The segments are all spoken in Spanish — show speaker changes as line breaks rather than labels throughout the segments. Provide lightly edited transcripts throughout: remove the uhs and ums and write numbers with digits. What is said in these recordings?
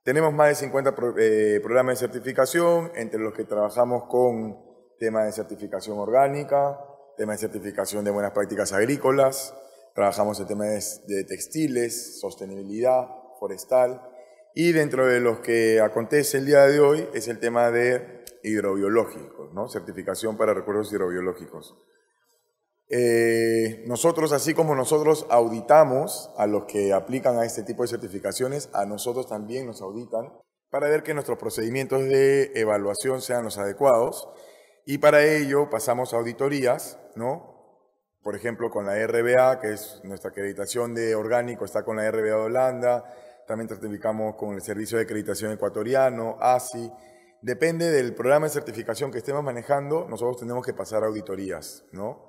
Tenemos más de 50 programas de certificación, entre los que trabajamos con temas de certificación orgánica, temas de certificación de buenas prácticas agrícolas, trabajamos en temas de textiles, sostenibilidad, forestal, y dentro de los que acontece el día de hoy es el tema de hidrobiológicos, ¿no? Certificación para recursos hidrobiológicos. Nosotros, así como nosotros auditamos a los que aplican a este tipo de certificaciones, a nosotros también nos auditan para ver que nuestros procedimientos de evaluación sean los adecuados, y para ello pasamos auditorías, ¿no? Por ejemplo, con la RBA, que es nuestra acreditación de orgánico, está con la RBA de Holanda, también certificamos con el Servicio de Acreditación Ecuatoriano, ASI. Depende del programa de certificación que estemos manejando, nosotros tenemos que pasar auditorías, ¿no?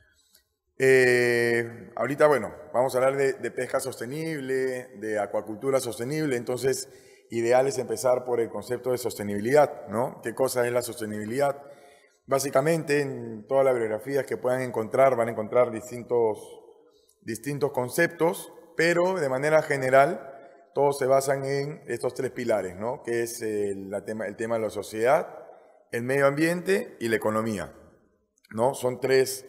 Ahorita, bueno, vamos a hablar de pesca sostenible, de acuacultura sostenible, entonces ideal es empezar por el concepto de sostenibilidad, ¿no? ¿Qué cosa es la sostenibilidad? Básicamente, en todas las bibliografías que puedan encontrar, van a encontrar distintos conceptos, pero de manera general, todos se basan en estos tres pilares, ¿no? Que es el tema de la sociedad, el medio ambiente y la economía, ¿no? Son tres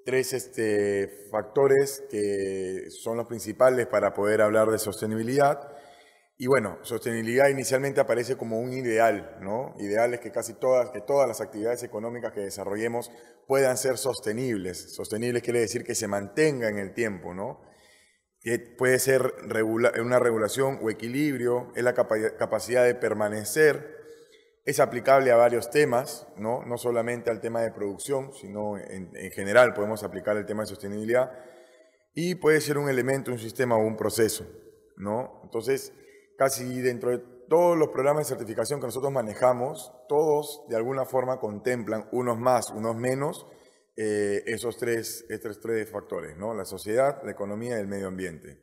factores que son los principales para poder hablar de sostenibilidad. Y bueno, sostenibilidad inicialmente aparece como un ideal, ¿no? Ideal es que que todas las actividades económicas que desarrollemos puedan ser sostenibles. Sostenibles quiere decir que se mantenga en el tiempo, ¿no? Que puede ser una regulación o equilibrio, es la capacidad de permanecer. Es aplicable a varios temas, ¿no? No solamente al tema de producción, sino en general podemos aplicar el tema de sostenibilidad, y puede ser un elemento, un sistema o un proceso, ¿no? Entonces, casi dentro de todos los programas de certificación que nosotros manejamos, todos de alguna forma contemplan, unos más, unos menos, estos tres factores, ¿no? La sociedad, la economía y el medio ambiente.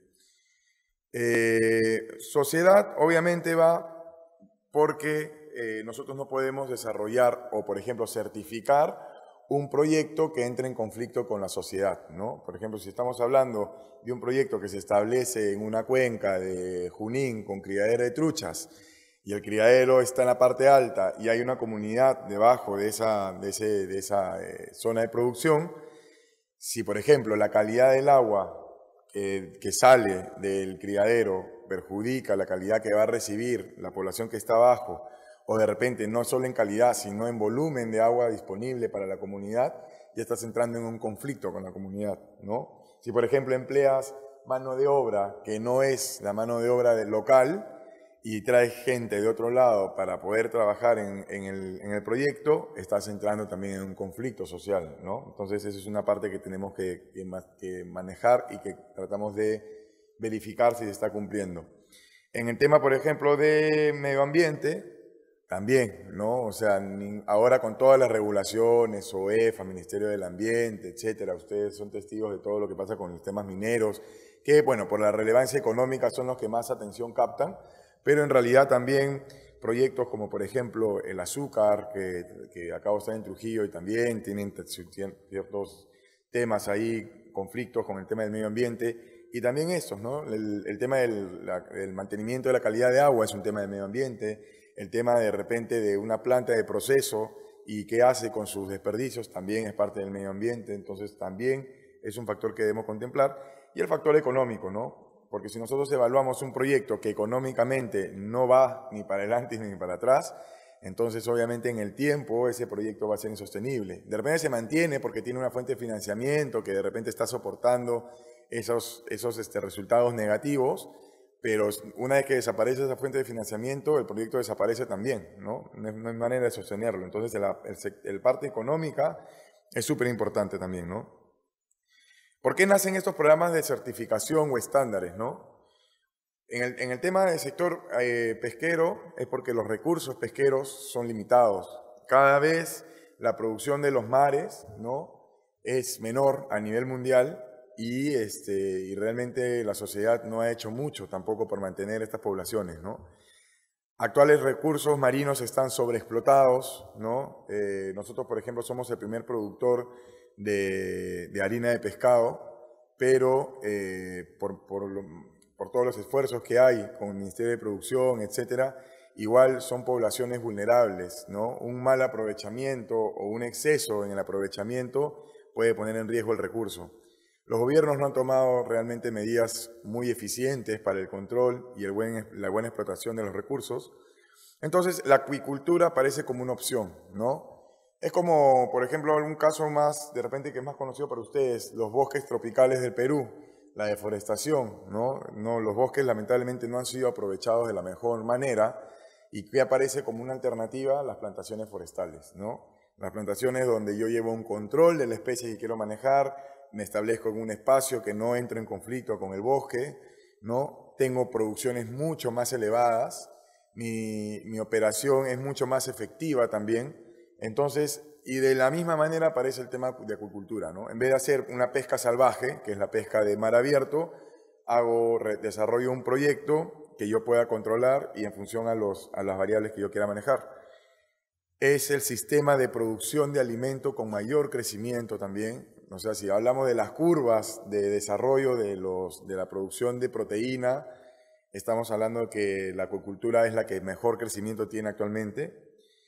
Sociedad obviamente va porque nosotros no podemos desarrollar o, por ejemplo, certificar un proyecto que entre en conflicto con la sociedad, ¿no? Por ejemplo, si estamos hablando de un proyecto que se establece en una cuenca de Junín con criadero de truchas, y el criadero está en la parte alta y hay una comunidad debajo de esa zona de producción, si, por ejemplo, la calidad del agua que sale del criadero perjudica la calidad que va a recibir la población que está abajo, o de repente no solo en calidad, sino en volumen de agua disponible para la comunidad, ya estás entrando en un conflicto con la comunidad, ¿no? Si, por ejemplo, empleas mano de obra que no es la mano de obra del local y traes gente de otro lado para poder trabajar en el proyecto, estás entrando también en un conflicto social, ¿no? Entonces, esa es una parte que tenemos que manejar y que tratamos de verificar si se está cumpliendo. En el tema, por ejemplo, de medio ambiente, también, ¿no? O sea, ahora con todas las regulaciones, OEFA, Ministerio del Ambiente, etcétera, ustedes son testigos de todo lo que pasa con los temas mineros, que, bueno, por la relevancia económica son los que más atención captan, pero en realidad también proyectos como, por ejemplo, el azúcar, que acabo de estar en Trujillo y también tienen ciertos temas ahí, conflictos con el tema del medio ambiente, y también estos, ¿no? El tema del mantenimiento de la calidad de agua es un tema del medio ambiente. El tema de repente de una planta de proceso y qué hace con sus desperdicios también es parte del medio ambiente, entonces también es un factor que debemos contemplar. Y el factor económico, ¿no? Porque si nosotros evaluamos un proyecto que económicamente no va ni para adelante ni para atrás, entonces obviamente en el tiempo ese proyecto va a ser insostenible. De repente se mantiene porque tiene una fuente de financiamiento que de repente está soportando esos resultados negativos, pero una vez que desaparece esa fuente de financiamiento, el proyecto desaparece también, ¿no? No hay manera de sostenerlo. Entonces, el parte económica es súper importante también, ¿no? ¿Por qué nacen estos programas de certificación o estándares, no? En el tema del sector pesquero es porque los recursos pesqueros son limitados. Cada vez la producción de los mares, ¿no?, es menor a nivel mundial, y realmente la sociedad no ha hecho mucho tampoco por mantener estas poblaciones, ¿no? Actuales recursos marinos están sobreexplotados, ¿no? Nosotros, por ejemplo, somos el primer productor de harina de pescado, pero por todos los esfuerzos que hay con el Ministerio de Producción, etcétera, igual son poblaciones vulnerables, ¿no? Un mal aprovechamiento o un exceso en el aprovechamiento puede poner en riesgo el recurso. Los gobiernos no han tomado realmente medidas muy eficientes para el control y la buena explotación de los recursos. Entonces, la acuicultura parece como una opción, ¿no? Es como, por ejemplo, un caso más, de repente, que es más conocido para ustedes, los bosques tropicales del Perú, la deforestación, ¿no? Los bosques lamentablemente no han sido aprovechados de la mejor manera y que aparece como una alternativa a las plantaciones forestales, ¿no? Las plantaciones donde yo llevo un control de la especie que quiero manejar, me establezco en un espacio que no entro en conflicto con el bosque, ¿no? Tengo producciones mucho más elevadas, mi operación es mucho más efectiva también. Entonces, y de la misma manera aparece el tema de acuicultura, ¿no? En vez de hacer una pesca salvaje, que es la pesca de mar abierto, desarrollo un proyecto que yo pueda controlar y en función a las variables que yo quiera manejar. Es el sistema de producción de alimento con mayor crecimiento también. O sea, si hablamos de las curvas de desarrollo de la producción de proteína, estamos hablando de que la acuicultura es la que mejor crecimiento tiene actualmente.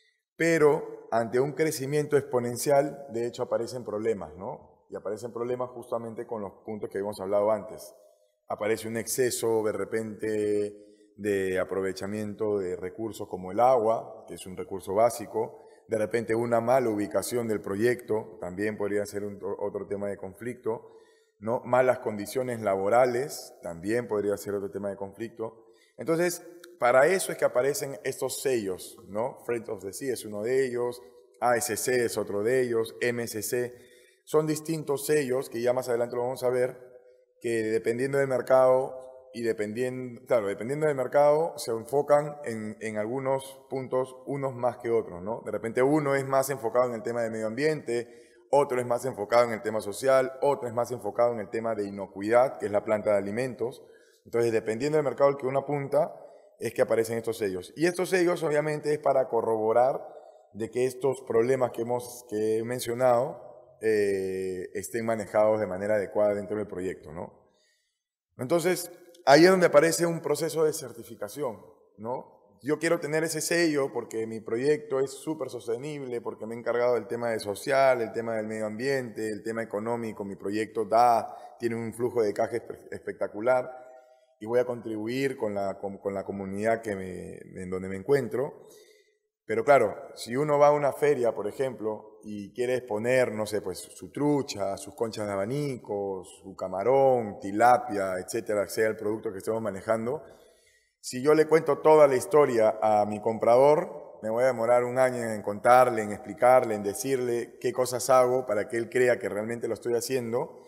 Pero ante un crecimiento exponencial, de hecho, aparecen problemas, ¿no? Y aparecen problemas justamente con los puntos que hemos hablado antes. Aparece un exceso, de repente, de aprovechamiento de recursos como el agua, que es un recurso básico. De repente, una mala ubicación del proyecto, también podría ser otro tema de conflicto, ¿no? Malas condiciones laborales, también podría ser otro tema de conflicto. Entonces, para eso es que aparecen estos sellos, ¿no? Friends of the Sea es uno de ellos, ASC es otro de ellos, MSC. Son distintos sellos que ya más adelante lo vamos a ver, que dependiendo del mercado dependiendo del mercado se enfocan en algunos puntos, unos más que otros, ¿no? De repente uno es más enfocado en el tema de medio ambiente, otro es más enfocado en el tema social, otro es más enfocado en el tema de inocuidad, que es la planta de alimentos. Entonces, dependiendo del mercado al que uno apunta, es que aparecen estos sellos. Y estos sellos obviamente es para corroborar de que estos problemas que he mencionado estén manejados de manera adecuada dentro del proyecto, ¿no? Entonces, ahí es donde aparece un proceso de certificación, ¿no? Yo quiero tener ese sello porque mi proyecto es súper sostenible, porque me he encargado del tema de social, el tema del medio ambiente, el tema económico, mi proyecto tiene un flujo de caja espectacular y voy a contribuir con la comunidad en donde me encuentro. Pero claro, si uno va a una feria, por ejemplo, y quiere exponer, no sé, pues su trucha, sus conchas de abanico, su camarón, tilapia, etcétera, sea el producto que estemos manejando, si yo le cuento toda la historia a mi comprador, me voy a demorar un año en contarle, en explicarle, en decirle qué cosas hago para que él crea que realmente lo estoy haciendo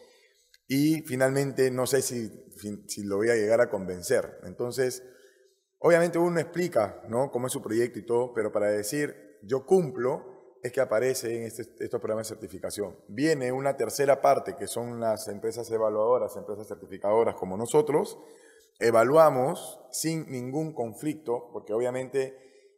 y finalmente no sé si lo voy a llegar a convencer. Entonces, obviamente uno explica, ¿no?, cómo es su proyecto y todo, pero para decir yo cumplo es que aparece en estos programas de certificación. Viene una tercera parte que son las empresas evaluadoras, empresas certificadoras como nosotros. Evaluamos sin ningún conflicto, porque obviamente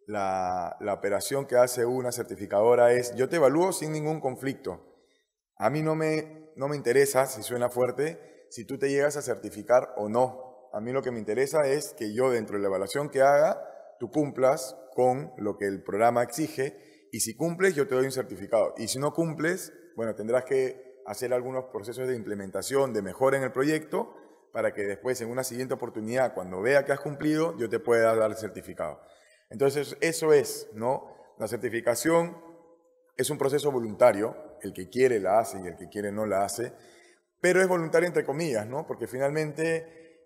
la operación que hace una certificadora es yo te evalúo sin ningún conflicto. A mí no me interesa, si suena fuerte, si tú te llegas a certificar o no. A mí lo que me interesa es que yo dentro de la evaluación que haga, tú cumplas con lo que el programa exige y si cumples yo te doy un certificado. Y si no cumples, bueno, tendrás que hacer algunos procesos de implementación, de mejora en el proyecto para que después en una siguiente oportunidad, cuando vea que has cumplido, yo te pueda dar el certificado. Entonces eso es, ¿no? La certificación es un proceso voluntario, el que quiere la hace y el que quiere no la hace, pero es voluntario entre comillas, ¿no? Porque finalmente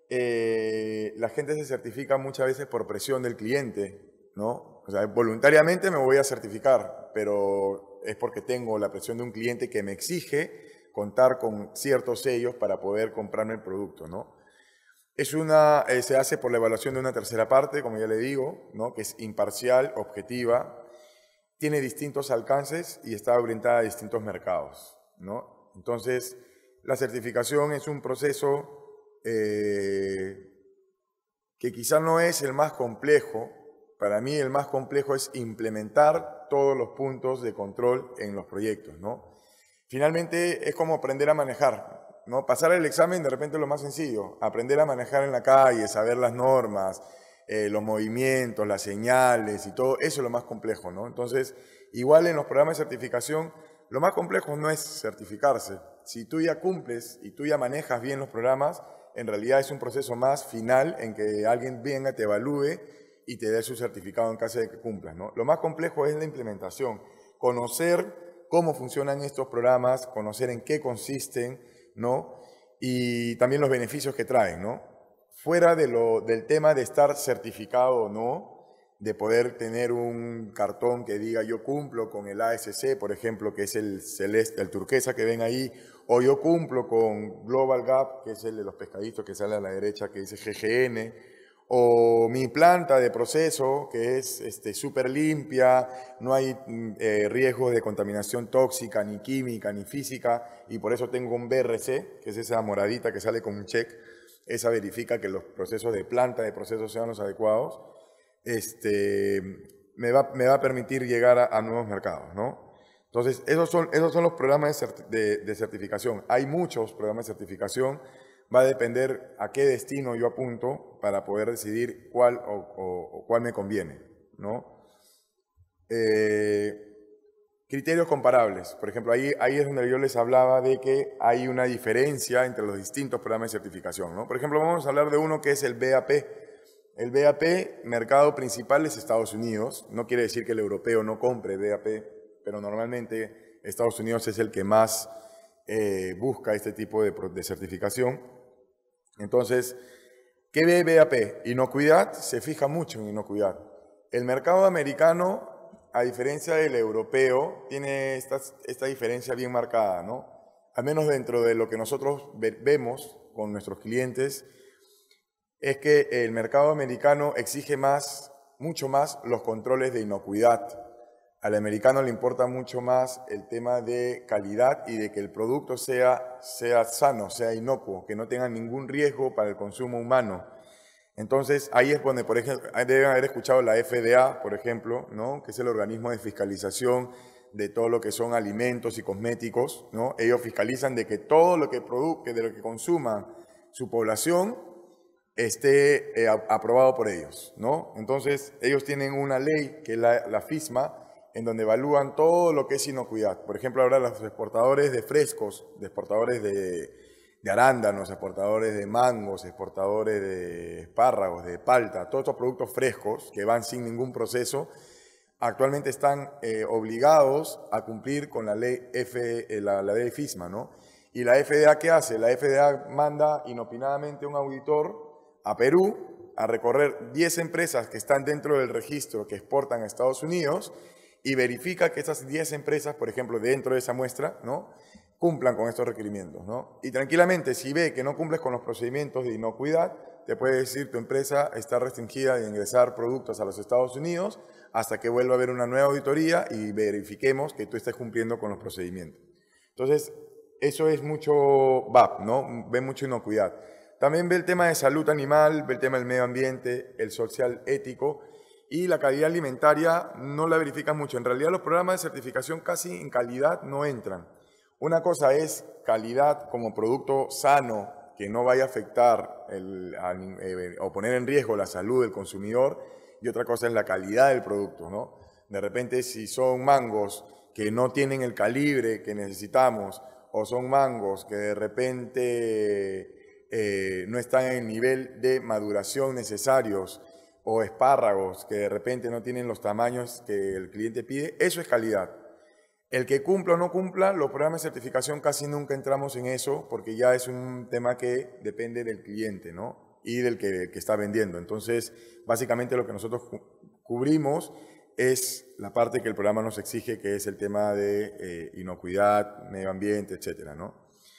la gente se certifica muchas veces por presión del cliente, ¿no? O sea, voluntariamente me voy a certificar, pero es porque tengo la presión de un cliente que me exige contar con ciertos sellos para poder comprarme el producto, ¿no? Se hace por la evaluación de una tercera parte, como ya le digo, ¿no?, que es imparcial, objetiva, tiene distintos alcances y está orientada a distintos mercados, ¿no? Entonces, la certificación es un proceso que quizá no es el más complejo. Para mí el más complejo es implementar todos los puntos de control en los proyectos, ¿no? Finalmente es como aprender a manejar. ¿no? Pasar el examen de repente es lo más sencillo, aprender a manejar en la calle, saber las normas, los movimientos, las señales y todo, eso es lo más complejo, ¿no? Entonces, igual en los programas de certificación, lo más complejo no es certificarse. Si tú ya cumples y tú ya manejas bien los programas, en realidad es un proceso más final en que alguien venga, te evalúe y te dé su certificado en caso de que cumplas, ¿no? Lo más complejo es la implementación, conocer cómo funcionan estos programas, conocer en qué consisten, ¿no? Y también los beneficios que traen, ¿no? Fuera del tema de estar certificado o no, de poder tener un cartón que diga yo cumplo con el ASC, por ejemplo, que es el celeste, el turquesa que ven ahí, o yo cumplo con Global Gap, que es el de los pescaditos que sale a la derecha, que dice GGN, o mi planta de proceso, que es súper limpia, no hay riesgos de contaminación tóxica, ni química, ni física, y por eso tengo un BRC, que es esa moradita que sale con un check, esa verifica que los procesos de planta de proceso sean los adecuados, me va a permitir llegar a nuevos mercados, ¿no? Entonces, esos son los programas de certificación. Hay muchos programas de certificación, va a depender a qué destino yo apunto para poder decidir cuál o cuál me conviene, ¿no? Criterios comparables. Por ejemplo, ahí es donde yo les hablaba de que hay una diferencia entre los distintos programas de certificación, ¿no? Por ejemplo, vamos a hablar de uno que es el BAP. El BAP, mercado principal es Estados Unidos. No quiere decir que el europeo no compre BAP, pero normalmente Estados Unidos es el que más busca este tipo de certificación. Entonces, ¿qué ve BAP? Inocuidad, se fija mucho en inocuidad. El mercado americano, a diferencia del europeo, tiene esta diferencia bien marcada, ¿no? Al menos dentro de lo que nosotros vemos con nuestros clientes, es que el mercado americano exige mucho más los controles de inocuidad. Al americano le importa mucho más el tema de calidad y de que el producto sea sano, sea inocuo, que no tenga ningún riesgo para el consumo humano. Entonces, ahí es donde, por ejemplo, deben haber escuchado la FDA, por ejemplo, ¿no? Que es el organismo de fiscalización de todo lo que son alimentos y cosméticos, ¿no? Ellos fiscalizan de que todo lo que de lo que consuma su población esté aprobado por ellos, ¿no? Entonces, ellos tienen una ley, que es la FISMA, en donde evalúan todo lo que es inocuidad. Por ejemplo, ahora los exportadores de frescos, de exportadores de arándanos, exportadores de mangos, exportadores de espárragos, de palta, todos estos productos frescos que van sin ningún proceso, actualmente están obligados a cumplir con la ley la ley FISMA, ¿no? ¿Y la FDA qué hace? La FDA manda inopinadamente un auditor a Perú a recorrer 10 empresas que están dentro del registro que exportan a Estados Unidos y verifica que estas 10 empresas, por ejemplo, dentro de esa muestra, ¿no?, cumplan con estos requerimientos, ¿no? Y tranquilamente, si ve que no cumples con los procedimientos de inocuidad, te puede decir tu empresa está restringida de ingresar productos a los Estados Unidos hasta que vuelva a haber una nueva auditoría y verifiquemos que tú estés cumpliendo con los procedimientos. Entonces, eso es mucho VAP, ¿no? Ve mucho inocuidad. También ve el tema de salud animal, ve el tema del medio ambiente, el social ético, y la calidad alimentaria no la verifican mucho. En realidad los programas de certificación casi en calidad no entran. Una cosa es calidad como producto sano, que no vaya a afectar o poner en riesgo la salud del consumidor, y otra cosa es la calidad del producto, ¿no? De repente, si son mangos que no tienen el calibre que necesitamos, o son mangos que de repente no están en el nivel de maduración necesarios, o espárragos que de repente no tienen los tamaños que el cliente pide, eso es calidad. El que cumpla o no cumpla, los programas de certificación casi nunca entramos en eso porque ya es un tema que depende del cliente, ¿no? Y del que está vendiendo. Entonces, básicamente lo que nosotros cubrimos es la parte que el programa nos exige, que es el tema de inocuidad, medio ambiente, etcétera, ¿no?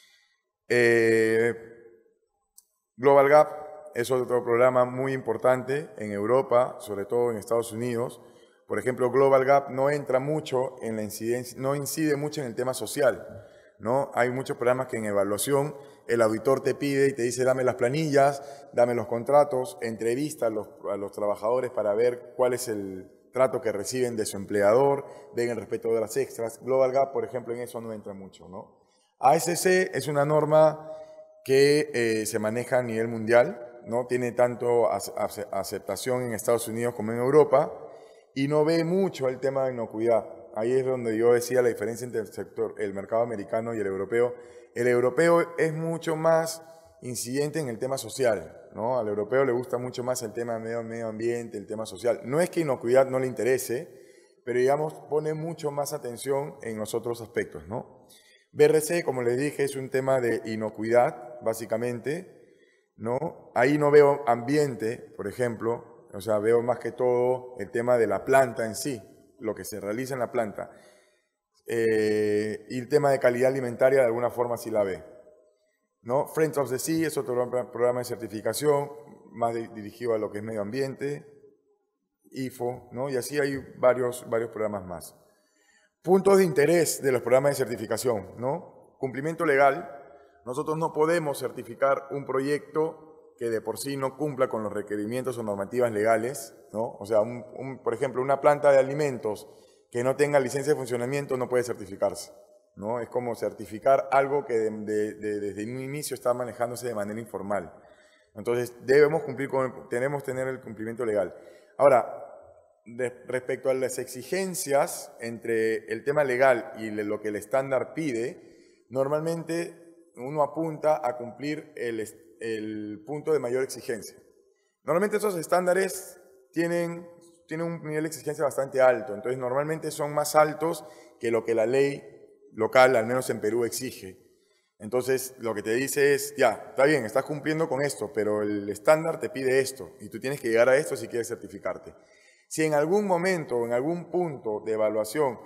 Global Gap es otro programa muy importante en Europa, sobre todo en Estados Unidos. Por ejemplo, Global Gap no entra mucho en la incidencia, no incide mucho en el tema social, ¿no? Hay muchos programas que en evaluación el auditor te pide y te dice dame las planillas, dame los contratos, entrevista a los trabajadores para ver cuál es el trato que reciben de su empleador, ven el respeto de las extras. Global Gap, por ejemplo, en eso no entra mucho, ¿no? ASC es una norma que se maneja a nivel mundial, no tiene tanto aceptación en Estados Unidos como en Europa y no ve mucho el tema de inocuidad. Ahí es donde yo decía la diferencia entre el mercado americano y el europeo. El europeo es mucho más incidente en el tema social, ¿no? Al europeo le gusta mucho más el tema medio ambiente, el tema social. No es que inocuidad no le interese, pero digamos pone mucho más atención en los otros aspectos, ¿no? BRC, como les dije, es un tema de inocuidad, básicamente, ¿no? Ahí no veo ambiente, por ejemplo, o sea, veo más que todo el tema de la planta en sí, lo que se realiza en la planta. Y el tema de calidad alimentaria de alguna forma sí la ve, ¿no? Friends of the Sea es otro programa de certificación, más dirigido a lo que es medio ambiente, IFO, ¿no? Y así hay varios programas más. Puntos de interés de los programas de certificación, ¿no? Cumplimiento legal. Nosotros no podemos certificar un proyecto que de por sí no cumpla con los requerimientos o normativas legales, ¿no? O sea, por ejemplo, una planta de alimentos que no tenga licencia de funcionamiento no puede certificarse, ¿no? Es como certificar algo que desde un inicio está manejándose de manera informal. Entonces, tenemos que tener el cumplimiento legal. Ahora, respecto a las exigencias entre el tema legal y lo que el estándar pide, normalmente uno apunta a cumplir el punto de mayor exigencia. Normalmente esos estándares tienen un nivel de exigencia bastante alto, entonces normalmente son más altos que lo que la ley local, al menos en Perú, exige. Entonces, lo que te dice es, ya, está bien, estás cumpliendo con esto, pero el estándar te pide esto y tú tienes que llegar a esto si quieres certificarte. Si en algún momento o en algún punto de evaluación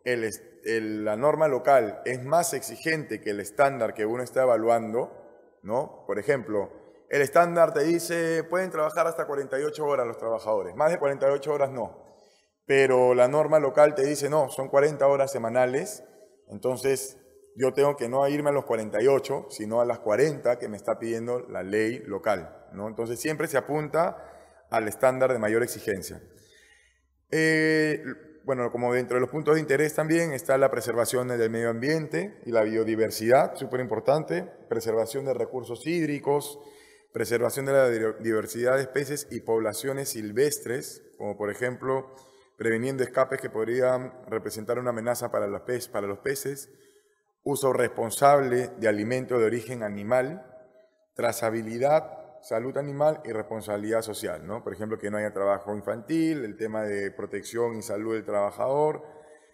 la norma local es más exigente que el estándar que uno está evaluando, ¿no? Por ejemplo, el estándar te dice, pueden trabajar hasta 48 horas los trabajadores, más de 48 horas no. Pero la norma local te dice, no, son 40 horas semanales, entonces yo tengo que no irme a los 48, sino a las 40 que me está pidiendo la ley local, ¿no? Entonces siempre se apunta al estándar de mayor exigencia. Bueno, como dentro de los puntos de interés también está la preservación del medio ambiente y la biodiversidad, súper importante, preservación de recursos hídricos, preservación de la diversidad de especies y poblaciones silvestres, como por ejemplo previniendo escapes que podrían representar una amenaza para los peces, uso responsable de alimentos de origen animal, trazabilidad, salud animal y responsabilidad social, ¿no? Por ejemplo, que no haya trabajo infantil, el tema de protección y salud del trabajador,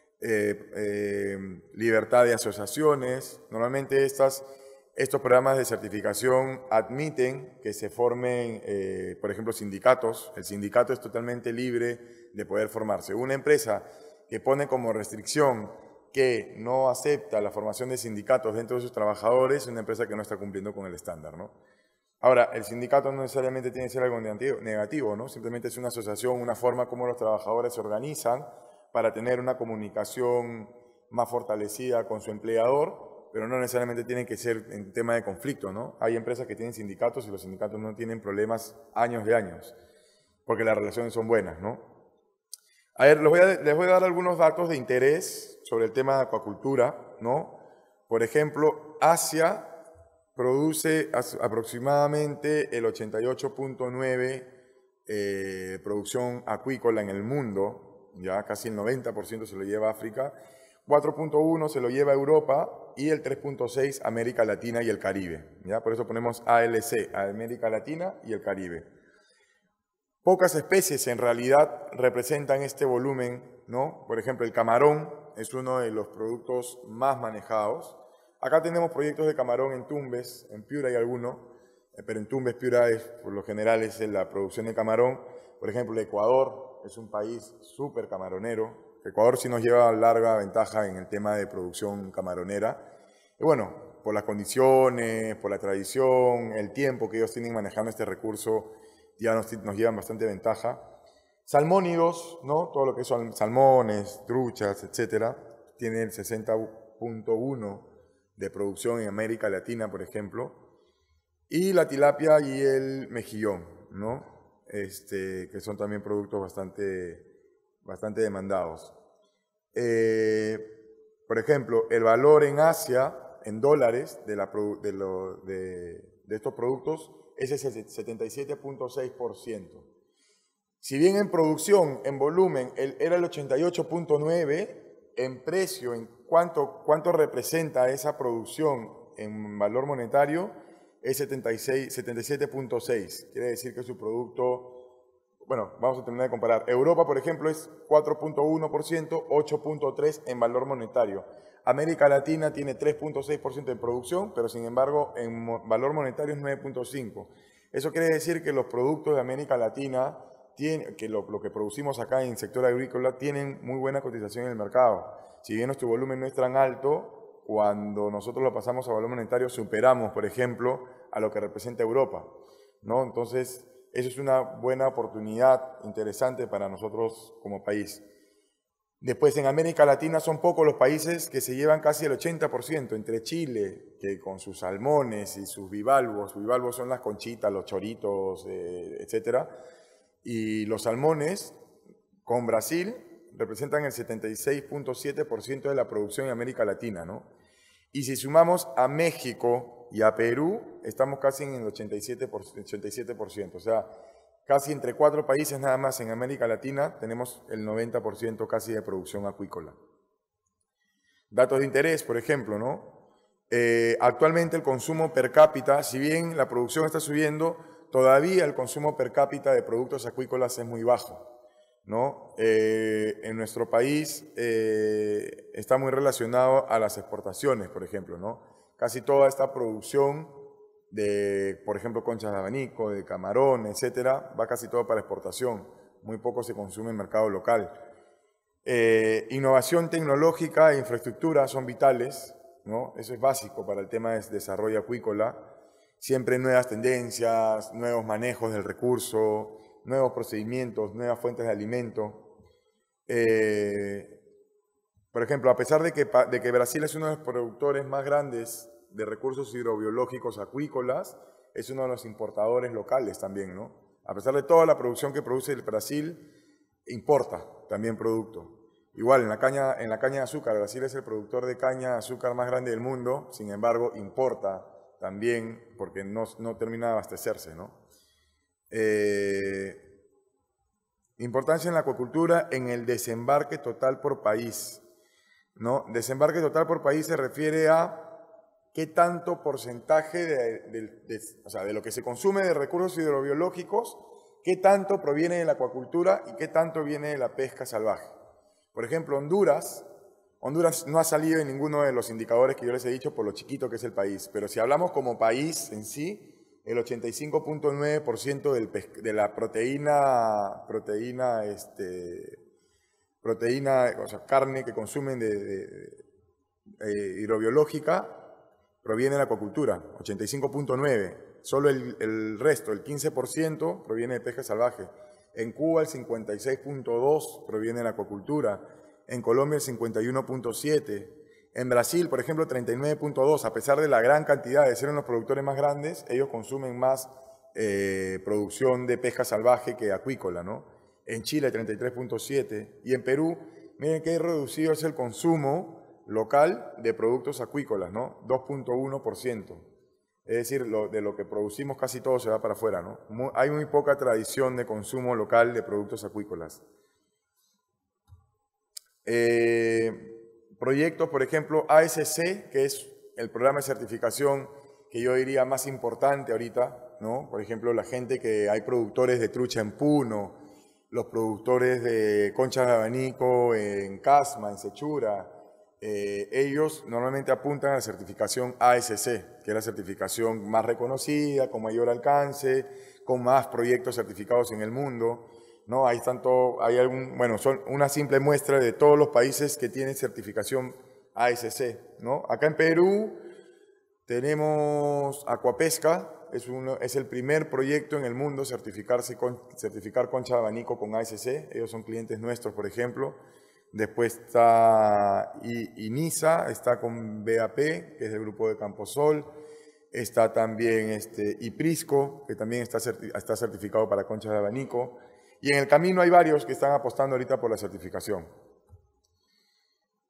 libertad de asociaciones. Normalmente estos programas de certificación admiten que se formen, por ejemplo, sindicatos. El sindicato es totalmente libre de poder formarse. Una empresa que pone como restricción que no acepta la formación de sindicatos dentro de sus trabajadores es una empresa que no está cumpliendo con el estándar, ¿no? Ahora, el sindicato no necesariamente tiene que ser algo negativo, ¿no? Simplemente es una asociación, una forma como los trabajadores se organizan para tener una comunicación más fortalecida con su empleador, pero no necesariamente tiene que ser en tema de conflicto, ¿no? Hay empresas que tienen sindicatos y los sindicatos no tienen problemas años de años, porque las relaciones son buenas, ¿no? A ver, les voy a dar algunos datos de interés sobre el tema de acuacultura, ¿no? Por ejemplo, Asia produce aproximadamente el 88.9% producción acuícola en el mundo, ya casi el 90% se lo lleva a África, 4.1% se lo lleva a Europa y el 3.6% América Latina y el Caribe. ¿Ya? Por eso ponemos ALC, América Latina y el Caribe. Pocas especies en realidad representan este volumen, ¿no? Por ejemplo, el camarón es uno de los productos más manejados. Acá tenemos proyectos de camarón en Tumbes, en Piura hay alguno, pero en Tumbes, Piura, por lo general es la producción de camarón. Por ejemplo, Ecuador es un país súper camaronero. Ecuador sí nos lleva larga ventaja en el tema de producción camaronera. Y bueno, por las condiciones, por la tradición, el tiempo que ellos tienen manejando este recurso, ya nos llevan bastante ventaja. Salmónidos, ¿no? Todo lo que son salmones, truchas, etcétera, tiene el 60.1% de producción en América Latina, por ejemplo, y la tilapia y el mejillón, ¿no? Que son también productos bastante demandados. Por ejemplo, el valor en Asia en dólares de estos productos es el 77.6%. Si bien en producción, en volumen, era el 88.9%, en precio, en cuánto representa esa producción en valor monetario, es 77.6%. Quiere decir que su producto, bueno, vamos a terminar de comparar. Europa, por ejemplo, es 4.1%, 8.3% en valor monetario. América Latina tiene 3.6% en producción, pero sin embargo en valor monetario es 9.5%. Eso quiere decir que los productos de América Latina, lo que producimos acá en el sector agrícola, tienen muy buena cotización en el mercado. Si bien nuestro volumen no es tan alto, cuando nosotros lo pasamos a valor monetario superamos, por ejemplo, a lo que representa Europa, ¿no? Entonces, eso es una buena oportunidad interesante para nosotros como país. Después, en América Latina son pocos los países que se llevan casi el 80%, entre Chile, que con sus salmones y sus bivalvos son las conchitas, los choritos, etcétera, y los salmones, con Brasil, representan el 76.7% de la producción en América Latina, ¿no? Y si sumamos a México y a Perú, estamos casi en el 87%. O sea, casi entre 4 países nada más en América Latina tenemos el 90% casi de producción acuícola. Datos de interés, por ejemplo, ¿no? Actualmente el consumo per cápita, si bien la producción está subiendo, todavía el consumo per cápita de productos acuícolas es muy bajo, ¿no? En nuestro país está muy relacionado a las exportaciones, por ejemplo, ¿no? Casi toda esta producción de, por ejemplo, conchas de abanico, de camarón, etcétera, va casi todo para exportación. Muy poco se consume en mercado local. Innovación tecnológica e infraestructura son vitales, ¿no? Eso es básico para el tema de desarrollo acuícola. Siempre nuevas tendencias, nuevos manejos del recurso, nuevos procedimientos, nuevas fuentes de alimento. Por ejemplo, a pesar de que Brasil es uno de los productores más grandes de recursos hidrobiológicos acuícolas, es uno de los importadores locales también, ¿no? A pesar de toda la producción que produce el Brasil, importa también producto. Igual, en la caña de azúcar, Brasil es el productor de caña de azúcar más grande del mundo, sin embargo, importa también porque no termina de abastecerse, ¿no? Importancia en la acuacultura en el desembarque total por país, ¿no? Desembarque total por país se refiere a qué tanto porcentaje de lo que se consume de recursos hidrobiológicos, qué tanto proviene de la acuacultura y qué tanto viene de la pesca salvaje. Por ejemplo, Honduras no ha salido en ninguno de los indicadores que yo les he dicho por lo chiquito que es el país, pero si hablamos como país en sí, el 85.9% de la proteína, o sea, carne que consumen hidrobiológica, proviene de la acuacultura, 85.9%. Solo el resto, el 15%, proviene de pesca salvaje. En Cuba el 56.2% proviene de la acuacultura. En Colombia el 51.7%. En Brasil, por ejemplo, 39.2%. A pesar de la gran cantidad de ser uno de los productores más grandes, ellos consumen más producción de pesca salvaje que acuícola, ¿no? En Chile 33.7%. Y en Perú, miren qué reducido es el consumo local de productos acuícolas, ¿no? 2.1%. Es decir, de lo que producimos casi todo se va para afuera, ¿no? Hay muy poca tradición de consumo local de productos acuícolas. Proyectos, por ejemplo, ASC, que es el programa de certificación que yo diría más importante ahorita, ¿no? Por ejemplo, hay productores de trucha en Puno, los productores de conchas de abanico en Casma, en Sechura, ellos normalmente apuntan a la certificación ASC, que es la certificación más reconocida, con mayor alcance, con más proyectos certificados en el mundo, ¿no? Ahí están son una simple muestra de todos los países que tienen certificación ASC, ¿no? Acá en Perú tenemos Aquapesca, es el primer proyecto en el mundo certificar concha de abanico con ASC, ellos son clientes nuestros, por ejemplo. Después está INISA, está con BAP, que es el grupo de Camposol. Está también IPRISCO, que también está certificado para conchas de abanico. Y en el camino hay varios que están apostando ahorita por la certificación.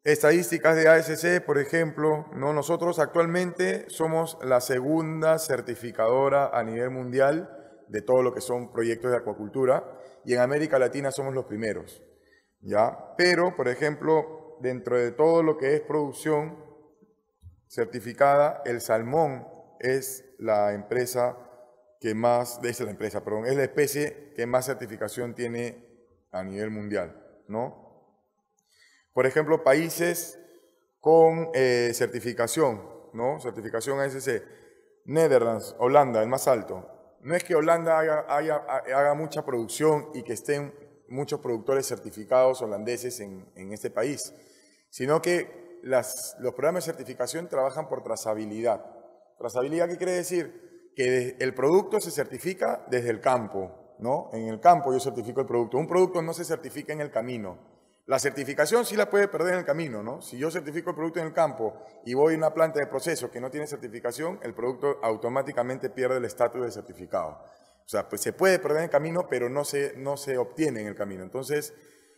Estadísticas de ASC, por ejemplo, ¿no? Nosotros actualmente somos la segunda certificadora a nivel mundial de todo lo que son proyectos de acuacultura y en América Latina somos los primeros, ¿ya? Pero, por ejemplo, dentro de todo lo que es producción certificada, el salmón es la empresa que más, es la empresa, perdón, es la especie que más certificación tiene a nivel mundial, ¿no? Por ejemplo, países con certificación, ¿no? Certificación ASC. Netherlands, Holanda, el más alto. No es que Holanda haga mucha producción y que estén muchos productores certificados holandeses en este país, sino que los programas de certificación trabajan por trazabilidad. ¿Trazabilidad qué quiere decir? Que el producto se certifica desde el campo, ¿no? En el campo yo certifico el producto. Un producto no se certifica en el camino. La certificación sí la puede perder en el camino, ¿no? Si yo certifico el producto en el campo y voy a una planta de proceso que no tiene certificación, el producto automáticamente pierde el estatus de certificado. O sea, pues se puede perder en el camino, pero no se obtiene en el camino. Entonces,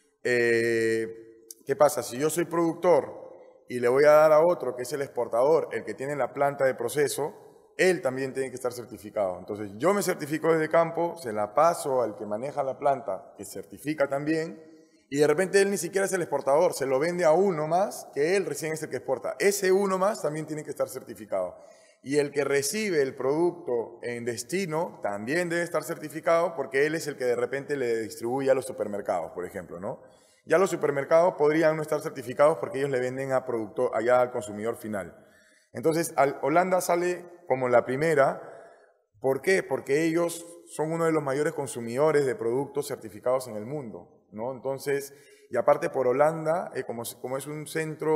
¿qué pasa? Si yo soy productor y le voy a dar a otro, que es el exportador, el que tiene la planta de proceso, él también tiene que estar certificado. Entonces, yo me certifico desde campo, se la paso al que maneja la planta, que certifica también, y de repente él ni siquiera es el exportador, se lo vende a uno más, que él recién es el que exporta. Ese uno más también tiene que estar certificado. Y el que recibe el producto en destino también debe estar certificado porque él es el que de repente le distribuye a los supermercados, por ejemplo, ¿no? Ya los supermercados podrían no estar certificados porque ellos le venden allá al consumidor final. Entonces, Holanda sale como la primera. ¿Por qué? Porque ellos son uno de los mayores consumidores de productos certificados en el mundo, ¿no? Entonces, y aparte por Holanda, como es un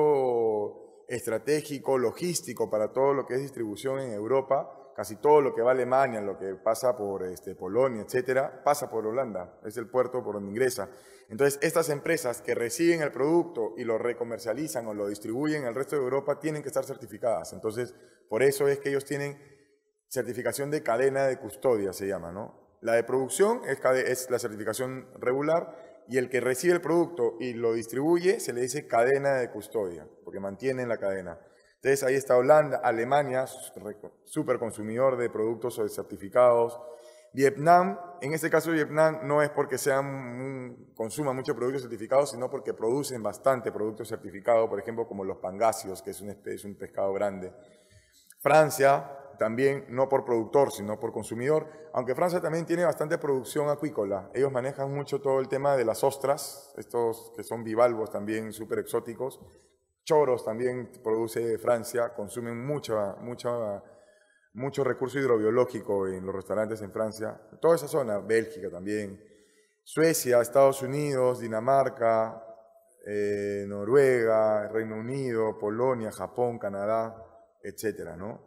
centro estratégico, logístico para todo lo que es distribución en Europa, casi todo lo que va a Alemania, lo que pasa por Polonia, etcétera, pasa por Holanda, es el puerto por donde ingresa. Entonces, estas empresas que reciben el producto y lo recomercializan o lo distribuyen al resto de Europa tienen que estar certificadas. Entonces, por eso es que ellos tienen certificación de cadena de custodia, se llama, ¿no? La de producción es la certificación regular y el que recibe el producto y lo distribuye se le dice cadena de custodia, porque mantienen la cadena. Entonces ahí está Holanda, Alemania, súper consumidor de productos certificados. Vietnam, en este caso Vietnam no es porque consuman muchos productos certificados, sino porque producen bastante productos certificados, por ejemplo como los pangasios, que es un pescado grande. Francia, también no por productor, sino por consumidor, aunque Francia también tiene bastante producción acuícola. Ellos manejan mucho todo el tema de las ostras, estos que son bivalvos también súper exóticos. Choros también produce Francia, consumen mucho recurso hidrobiológico en los restaurantes en Francia. Toda esa zona, Bélgica también, Suecia, Estados Unidos, Dinamarca, Noruega, Reino Unido, Polonia, Japón, Canadá, etcétera, ¿no?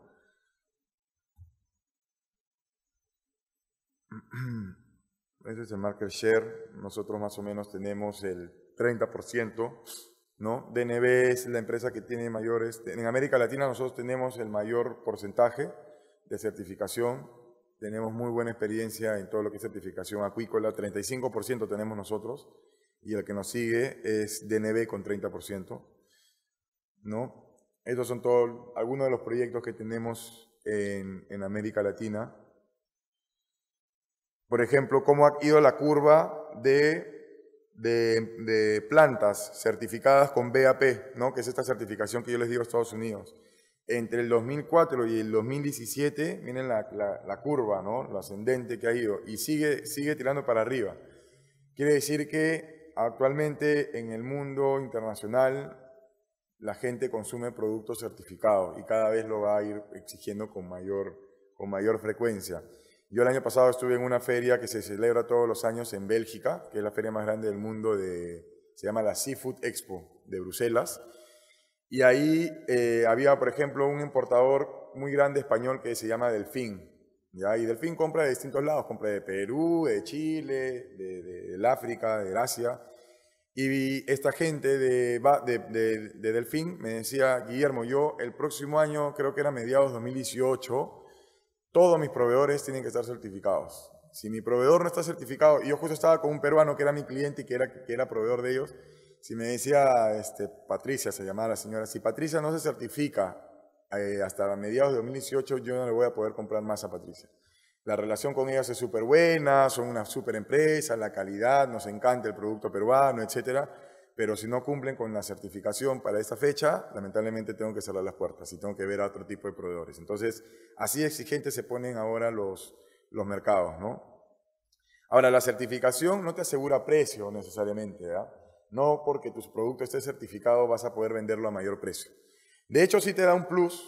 Ese es el market share. Nosotros más o menos tenemos el 30%, ¿no? DNB es la empresa que tiene mayores. En América Latina nosotros tenemos el mayor porcentaje de certificación. Tenemos muy buena experiencia en todo lo que es certificación acuícola. 35% tenemos nosotros. Y el que nos sigue es DNB con 30%, ¿no? Estos son algunos de los proyectos que tenemos en América Latina. Por ejemplo, cómo ha ido la curva de plantas certificadas con BAP, ¿no? Que es esta certificación que yo les digo a Estados Unidos. Entre el 2004 y el 2017, miren la curva, ¿no? Lo ascendente que ha ido, y sigue tirando para arriba. Quiere decir que actualmente en el mundo internacional la gente consume productos certificados y cada vez lo va a ir exigiendo con mayor frecuencia. Yo el año pasado estuve en una feria que se celebra todos los años en Bélgica, que es la feria más grande del mundo, se llama la Seafood Expo de Bruselas, y ahí había, por ejemplo, un importador muy grande español que se llama Delfín, ¿ya? Y Delfín compra de distintos lados, compra de Perú, de Chile, del África, de Asia. Y esta gente de Delfín me decía, Guillermo, yo el próximo año, creo que era mediados 2018, todos mis proveedores tienen que estar certificados. Si mi proveedor no está certificado, y yo justo estaba con un peruano que era mi cliente y que era proveedor de ellos, Si me decía Patricia, se llamaba la señora, si Patricia no se certifica hasta mediados de 2018, yo no le voy a poder comprar más a Patricia. La relación con ellas es súper buena, son una súper empresa, la calidad, nos encanta el producto peruano, etcétera, pero si no cumplen con la certificación para esta fecha, lamentablemente tengo que cerrar las puertas y tengo que ver a otro tipo de proveedores. Entonces, así exigentes se ponen ahora los mercados, ¿no? Ahora, la certificación no te asegura precio necesariamente, ¿verdad? No porque tu producto esté certificado vas a poder venderlo a mayor precio. De hecho, sí te da un plus